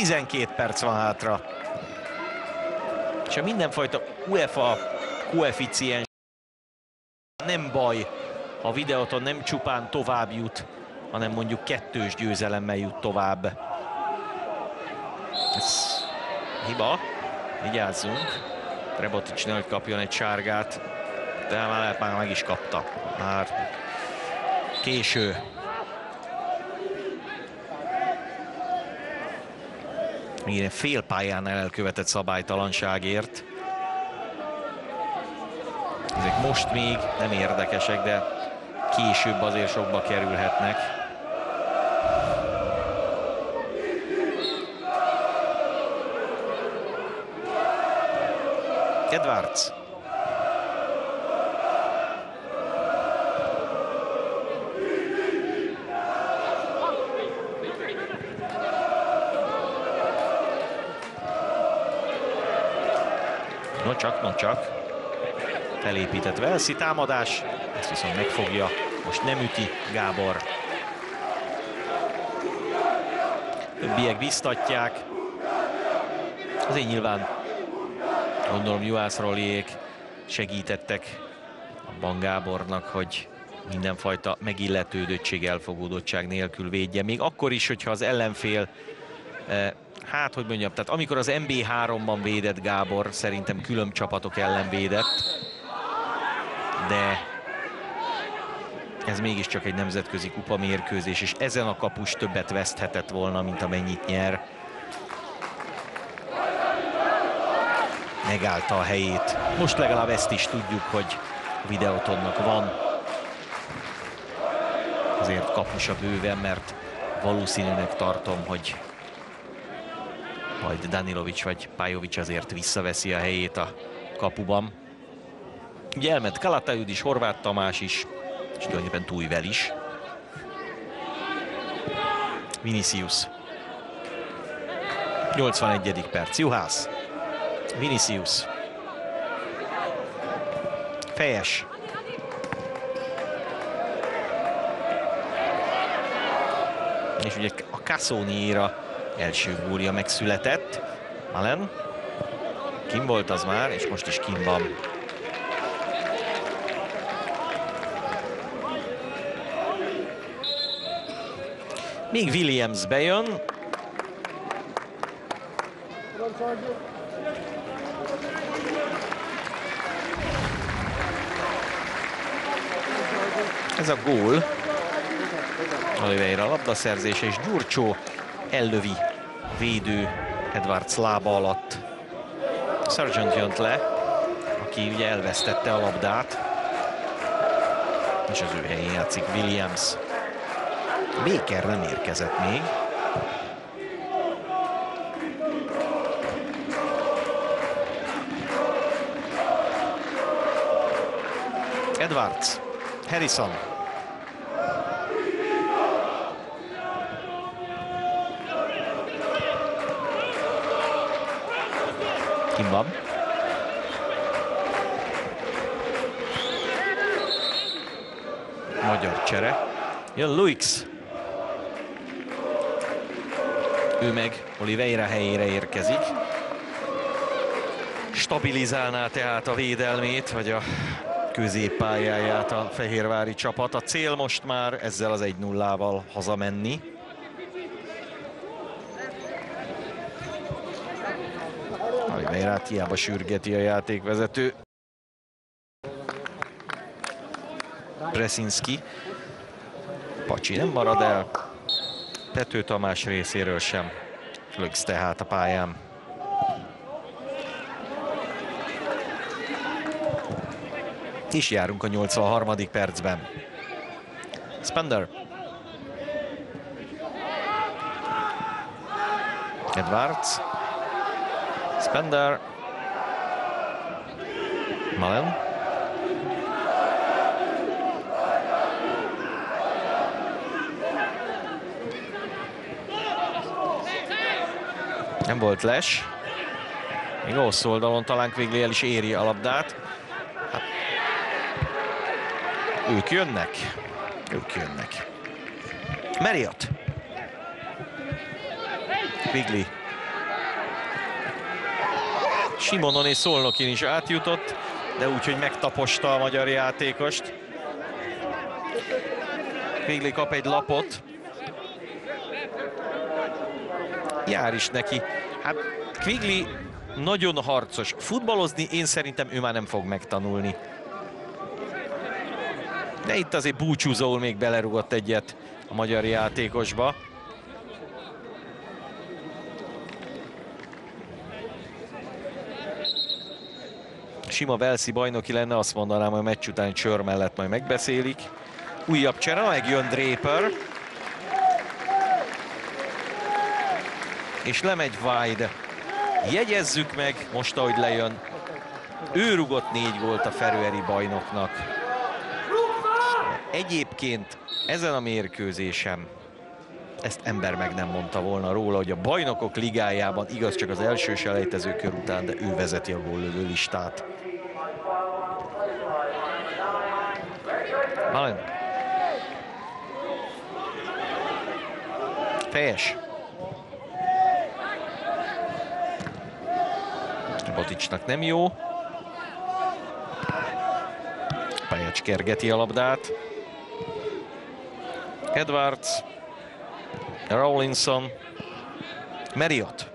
12 perc van hátra. És a mindenfajta UEFA koeficiens nem baj, ha a Videoton nem csupán tovább jut, hanem mondjuk 2-s győzelemmel jut tovább. Ez hiba. Vigyázzunk. Trebotics nehogy kapjon egy sárgát, de már lehet, már meg is kapta. Már késő. Igen, félpályán elkövetett szabálytalanságért. Ezek most még nem érdekesek, de később azért sokba kerülhetnek. Edwards. No csak. Felépített Velszi támadás, ezt viszont megfogja, most nem üti Gábor. Többiek biztatják. Azért nyilván gondolom Juhász Rolliék segítettek abban Gábornak, hogy mindenfajta megilletődöttség, elfogódottság nélkül védje. Még akkor is, hogyha az ellenfél, hát hogy mondjam, tehát amikor az MB3-ban védett Gábor, szerintem külön csapatok ellen védett, de ez mégiscsak egy nemzetközi kupamérkőzés, és ezen a kapus többet veszthetett volna, mint amennyit nyer. Megállta a helyét. Most legalább ezt is tudjuk, hogy a Videotonnak van azért kapusa bőven, mert valószínűnek tartom, hogy majd Danilovic vagy Pajovic azért visszaveszi a helyét a kapuban. Ugye elment Kalatajud is, Horváth Tamás is, és tulajdonképpen Tújvel is. Vinicius. 81. perc. Juhász. Vinicius. Fejes. És ugye a Cassoni-ra első gólja megszületett. Malen. Kim volt az már, és most is kim van. Még Williams bejön. Ez a gól. Oliveira labdaszerzése, és Gyurcsó ellövi védő Edwards lába alatt. Sargent jött le, aki ugye elvesztette a labdát, és az ő helyén játszik Williams. Baker nem érkezett még. Edwards. Harrison. Kim van. Magyar csere. Jön Luix. Ő meg Oliveira helyére érkezik. Stabilizálná tehát a védelmét, vagy a középpályáját a fehérvári csapat. A cél most már ezzel az 1-0-val hazamenni. Oliveirát hiába sürgeti a játékvezető. Brzezinski. Pacsi nem marad el. Pető Tamás részéről sem. Luix tehát a pályán. És járunk a 83. percben. Spender. Edwards. Spender. Malen. Nem volt les. Még rossz oldalon talán Quigley el is éri a labdát. Hát, ők jönnek. Ők jönnek. Marriott. Quigley Simonon és Szolnokin is átjutott, de úgy, hogy megtaposta a magyar játékost. Quigley kap egy lapot. Jár is neki. Hát Quigley nagyon harcos. Futballozni én szerintem ő már nem fog megtanulni. De itt azért búcsúzóul még belerugott egyet a magyar játékosba. Sima Walesi bajnoki lenne, azt mondanám, hogy a meccs után sör mellett majd megbeszélik. Újabb csere, megjön Draper. És lemegy Wide. Jegyezzük meg, most ahogy lejön, ő rugott 4 gólt a feröeri bajnoknak. Egyébként ezen a mérkőzésen ezt ember meg nem mondta volna róla, hogy a bajnokok ligájában, igaz csak az első selejtező kör után, de ő vezeti a góllövő listát. Fejes. Boticsnak nem jó. Pajacs kergeti a labdát. Edwards. Rawlinson. Marriott.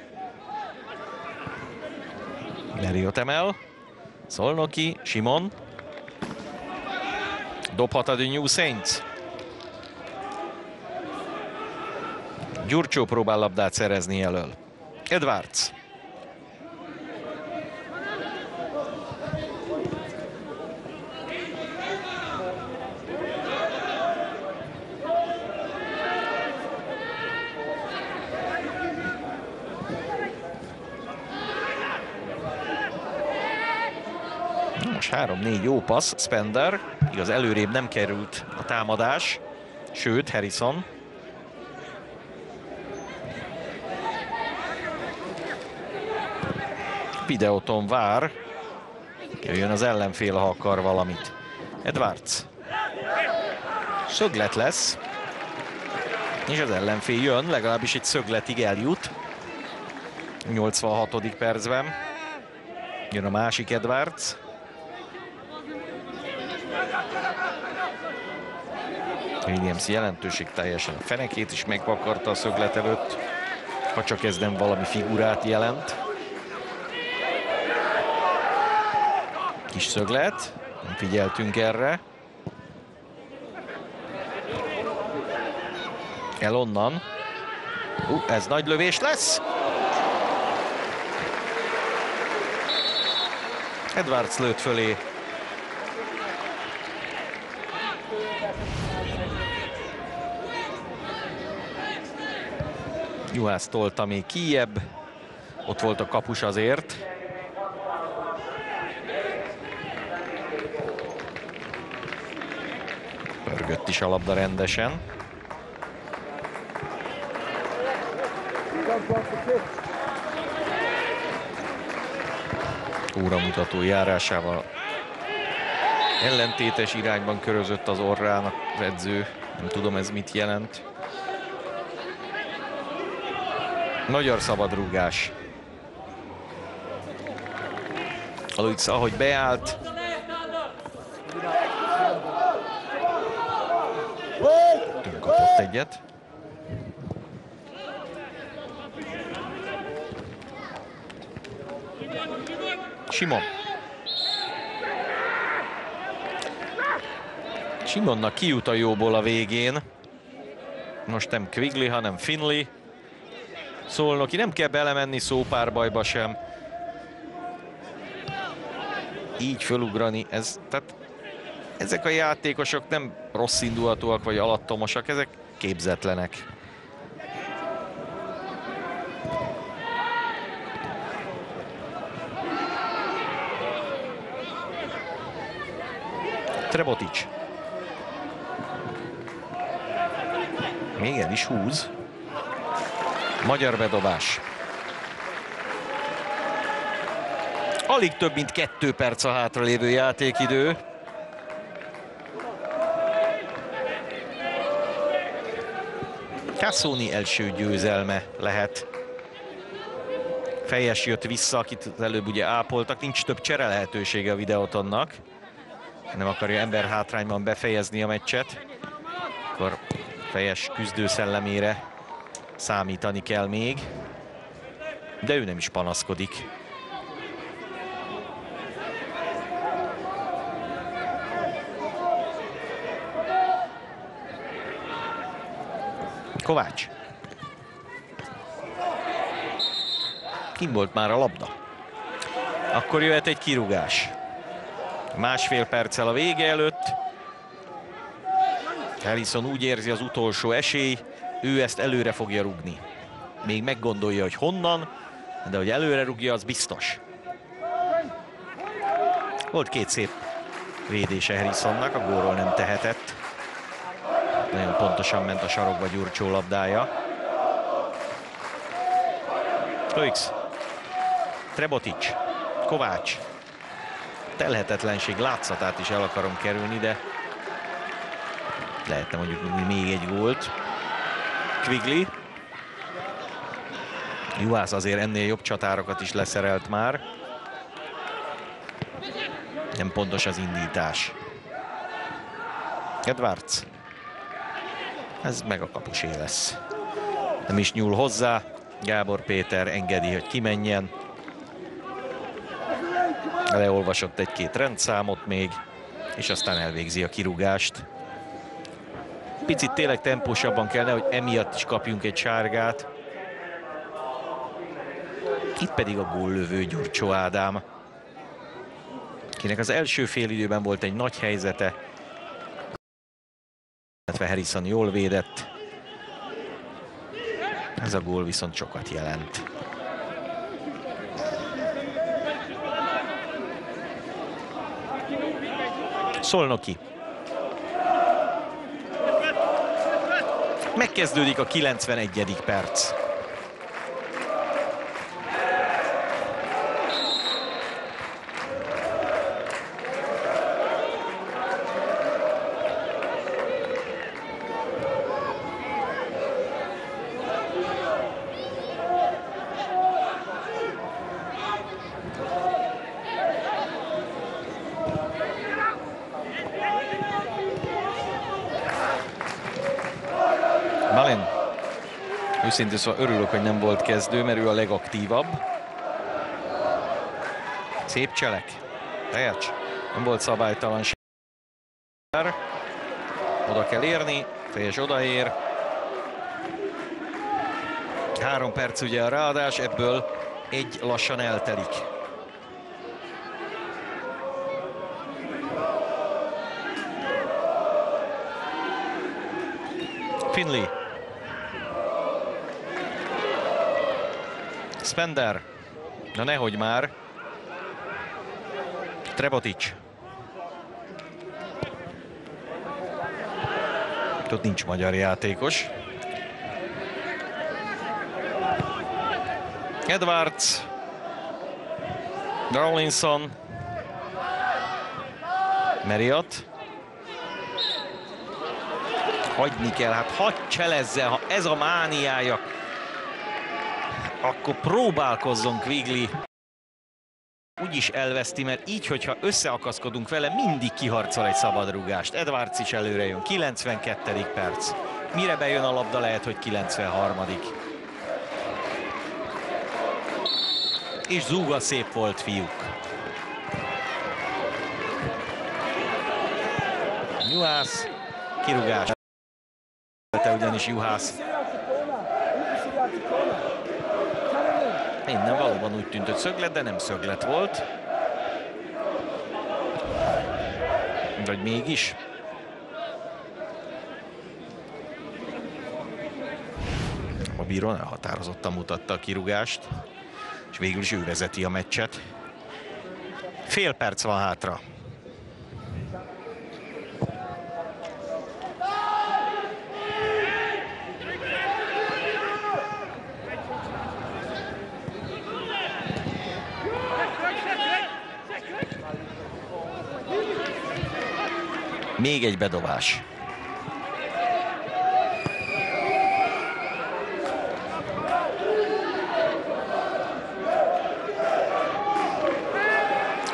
Marriott emel. Szolnoki, Simon. Dobhat a New Saints. Gyurcsó próbál labdát szerezni elől. Edwards. Most 3-4 jó passz, Spender. Igaz, előrébb nem került a támadás. Sőt, Harrison. Videóton vár. Jöjjön az ellenfél, ha akar valamit. Edwards. Szöglet lesz. És az ellenfél jön, legalábbis egy szögletig eljut. 86. percben. Jön a másik Edwards. Williams jelentőség teljesen a fenekét is megvakarta a szöglet előtt, ha csak ez nem valami figurát jelent. Kis szöglet, nem figyeltünk erre. El onnan. Ez nagy lövés lesz. Edwards lőtt fölé. Juhász tolta még kijebb. Ott volt a kapus azért. Pörgött is a labda rendesen. Óramutató járásával ellentétes irányban körözött az orrának az edző. Nem tudom, ez mit jelent. Magyar szabadrúgás. Aloix, ahogy beállt. Kapott egyet. Simon. Simonnak kijut a jóból a végén. Most nem Quigley, hanem Finley. Szolnoki, nem kell belemenni szópárbajba sem. Így fölugrani, tehát ezek a játékosok nem rossz indulatúak vagy alattomosak, ezek képzetlenek. Trebotics. Még el is húz. Magyar bedobás. Alig több mint 2 perc a hátralévő játékidő. Cassoni első győzelme lehet Fejes jött vissza, akit az előbb ugye ápoltak. Nincs több csere lehetősége a Videotonnak. Nem akarja ember hátrányban befejezni a meccset. Akkor Fejes küzdő szellemére számítani kell még. De ő nem is panaszkodik. Kovács. Kim volt már a labda. Akkor jöhet egy kirúgás. Másfél perccel a vége előtt. Harrison úgy érzi, az utolsó esély, ő ezt előre fogja rúgni. Még meggondolja, hogy honnan, de hogy előre rúgja, az biztos. Volt két szép védése Harrisonnak, a gólról nem tehetett. Nagyon pontosan ment a sarokba Gyurcsó labdája. Stoics, Trebotics, Kovács. Telhetetlenség látszatát is el akarom kerülni, de lehetne mondjuk még egy gólt. Quigley. Juhász azért ennél jobb csatárokat is leszerelt már. Nem pontos az indítás. Edwards. Ez meg a kapusé lesz. Nem is nyúl hozzá. Gábor Péter engedi, hogy kimenjen. Leolvasott egy-két rendszámot még, és aztán elvégzi a kirúgást. Picit tényleg tempósabban kellene, hogy emiatt is kapjunk egy sárgát. Itt pedig a góllövő Gyurcsó Ádám, akinek az első félidőben volt egy nagy helyzete, illetve Harrison jól védett. Ez a gól viszont sokat jelent. Szolnoki. Megkezdődik a 91. perc. Malen. Őszintén szóval örülök, hogy nem volt kezdő, mert ő a legaktívabb. Szép cselek. Tejács. Nem volt szabálytalan. Oda kell érni. Fejes odaér. 3 perc ugye a ráadás, ebből 1 lassan eltelik. Finley. Spender. Na nehogy már. Trebotics. Ott nincs magyar játékos. Edwards. Rawlinson. Marriott. Hagyni kell, hát hadd cselezze, ha ez a mániája, akkor próbálkozzon Quigley. Úgyis elveszti, mert így, hogyha összeakaszkodunk vele, mindig kiharcol egy szabadrúgást. Edwards is előre jön, 92. perc. Mire bejön a labda, lehet, hogy 93. És zúga szép volt, fiúk. Juhász, kirúgás. Ugyanis Juhász. Innen valóban úgy tűnt, hogy szöglet, de nem szöglet volt. Vagy mégis. A bíró elhatározottan mutatta a kirúgást, és végül is ő vezeti a meccset. Fél perc van hátra. Még egy bedobás.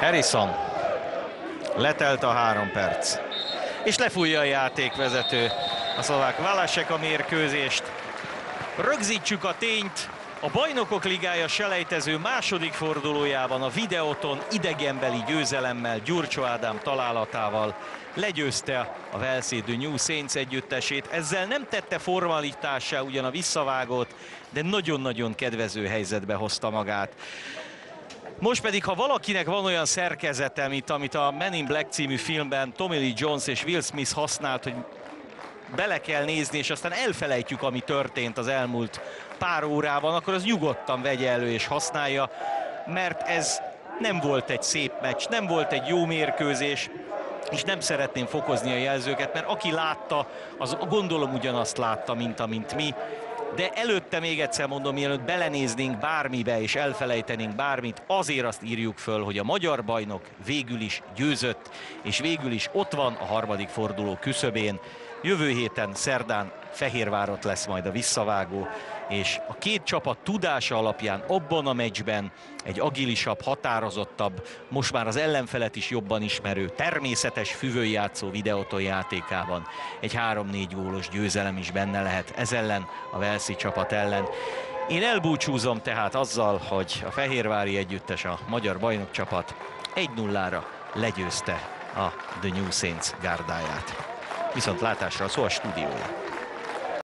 Harrison. Letelt a 3 perc. És lefújja a játékvezető a szlovák Valasek a mérkőzést. Rögzítsük a tényt. A Bajnokok Ligája selejtező második fordulójában a Videoton idegenbeli győzelemmel, Gyurcsó Ádám találatával legyőzte a Velszi The New Saints együttesét. Ezzel nem tette formalitássá ugyan a visszavágót, de nagyon-nagyon kedvező helyzetbe hozta magát. Most pedig, ha valakinek van olyan szerkezete, amit a Men in Black című filmben Tommy Lee Jones és Will Smith használt, hogy bele kell nézni, és aztán elfelejtjük, ami történt az elmúlt pár órában, akkor az nyugodtan vegye elő és használja, mert ez nem volt egy szép meccs, nem volt egy jó mérkőzés, és nem szeretném fokozni a jelzőket, mert aki látta, az gondolom ugyanazt látta, mint amint mi. De előtte még egyszer mondom, mielőtt belenéznénk bármibe és elfelejtenénk bármit, azért azt írjuk föl, hogy a magyar bajnok végül is győzött, és végül is ott van a harmadik forduló küszöbén. Jövő héten szerdán Fehérvárot lesz majd a visszavágó, és a két csapat tudása alapján abban a meccsben egy agilisabb, határozottabb, most már az ellenfelet is jobban ismerő, természetes füvőjátszó Videoton játékában egy 3-4 gólos győzelem is benne lehet ez ellen, a Velszi csapat ellen. Én elbúcsúzom tehát azzal, hogy a fehérvári együttes, a magyar bajnokcsapat 1-0-ra legyőzte a The New Saints gárdáját. Viszont látásra szó a stúdiója.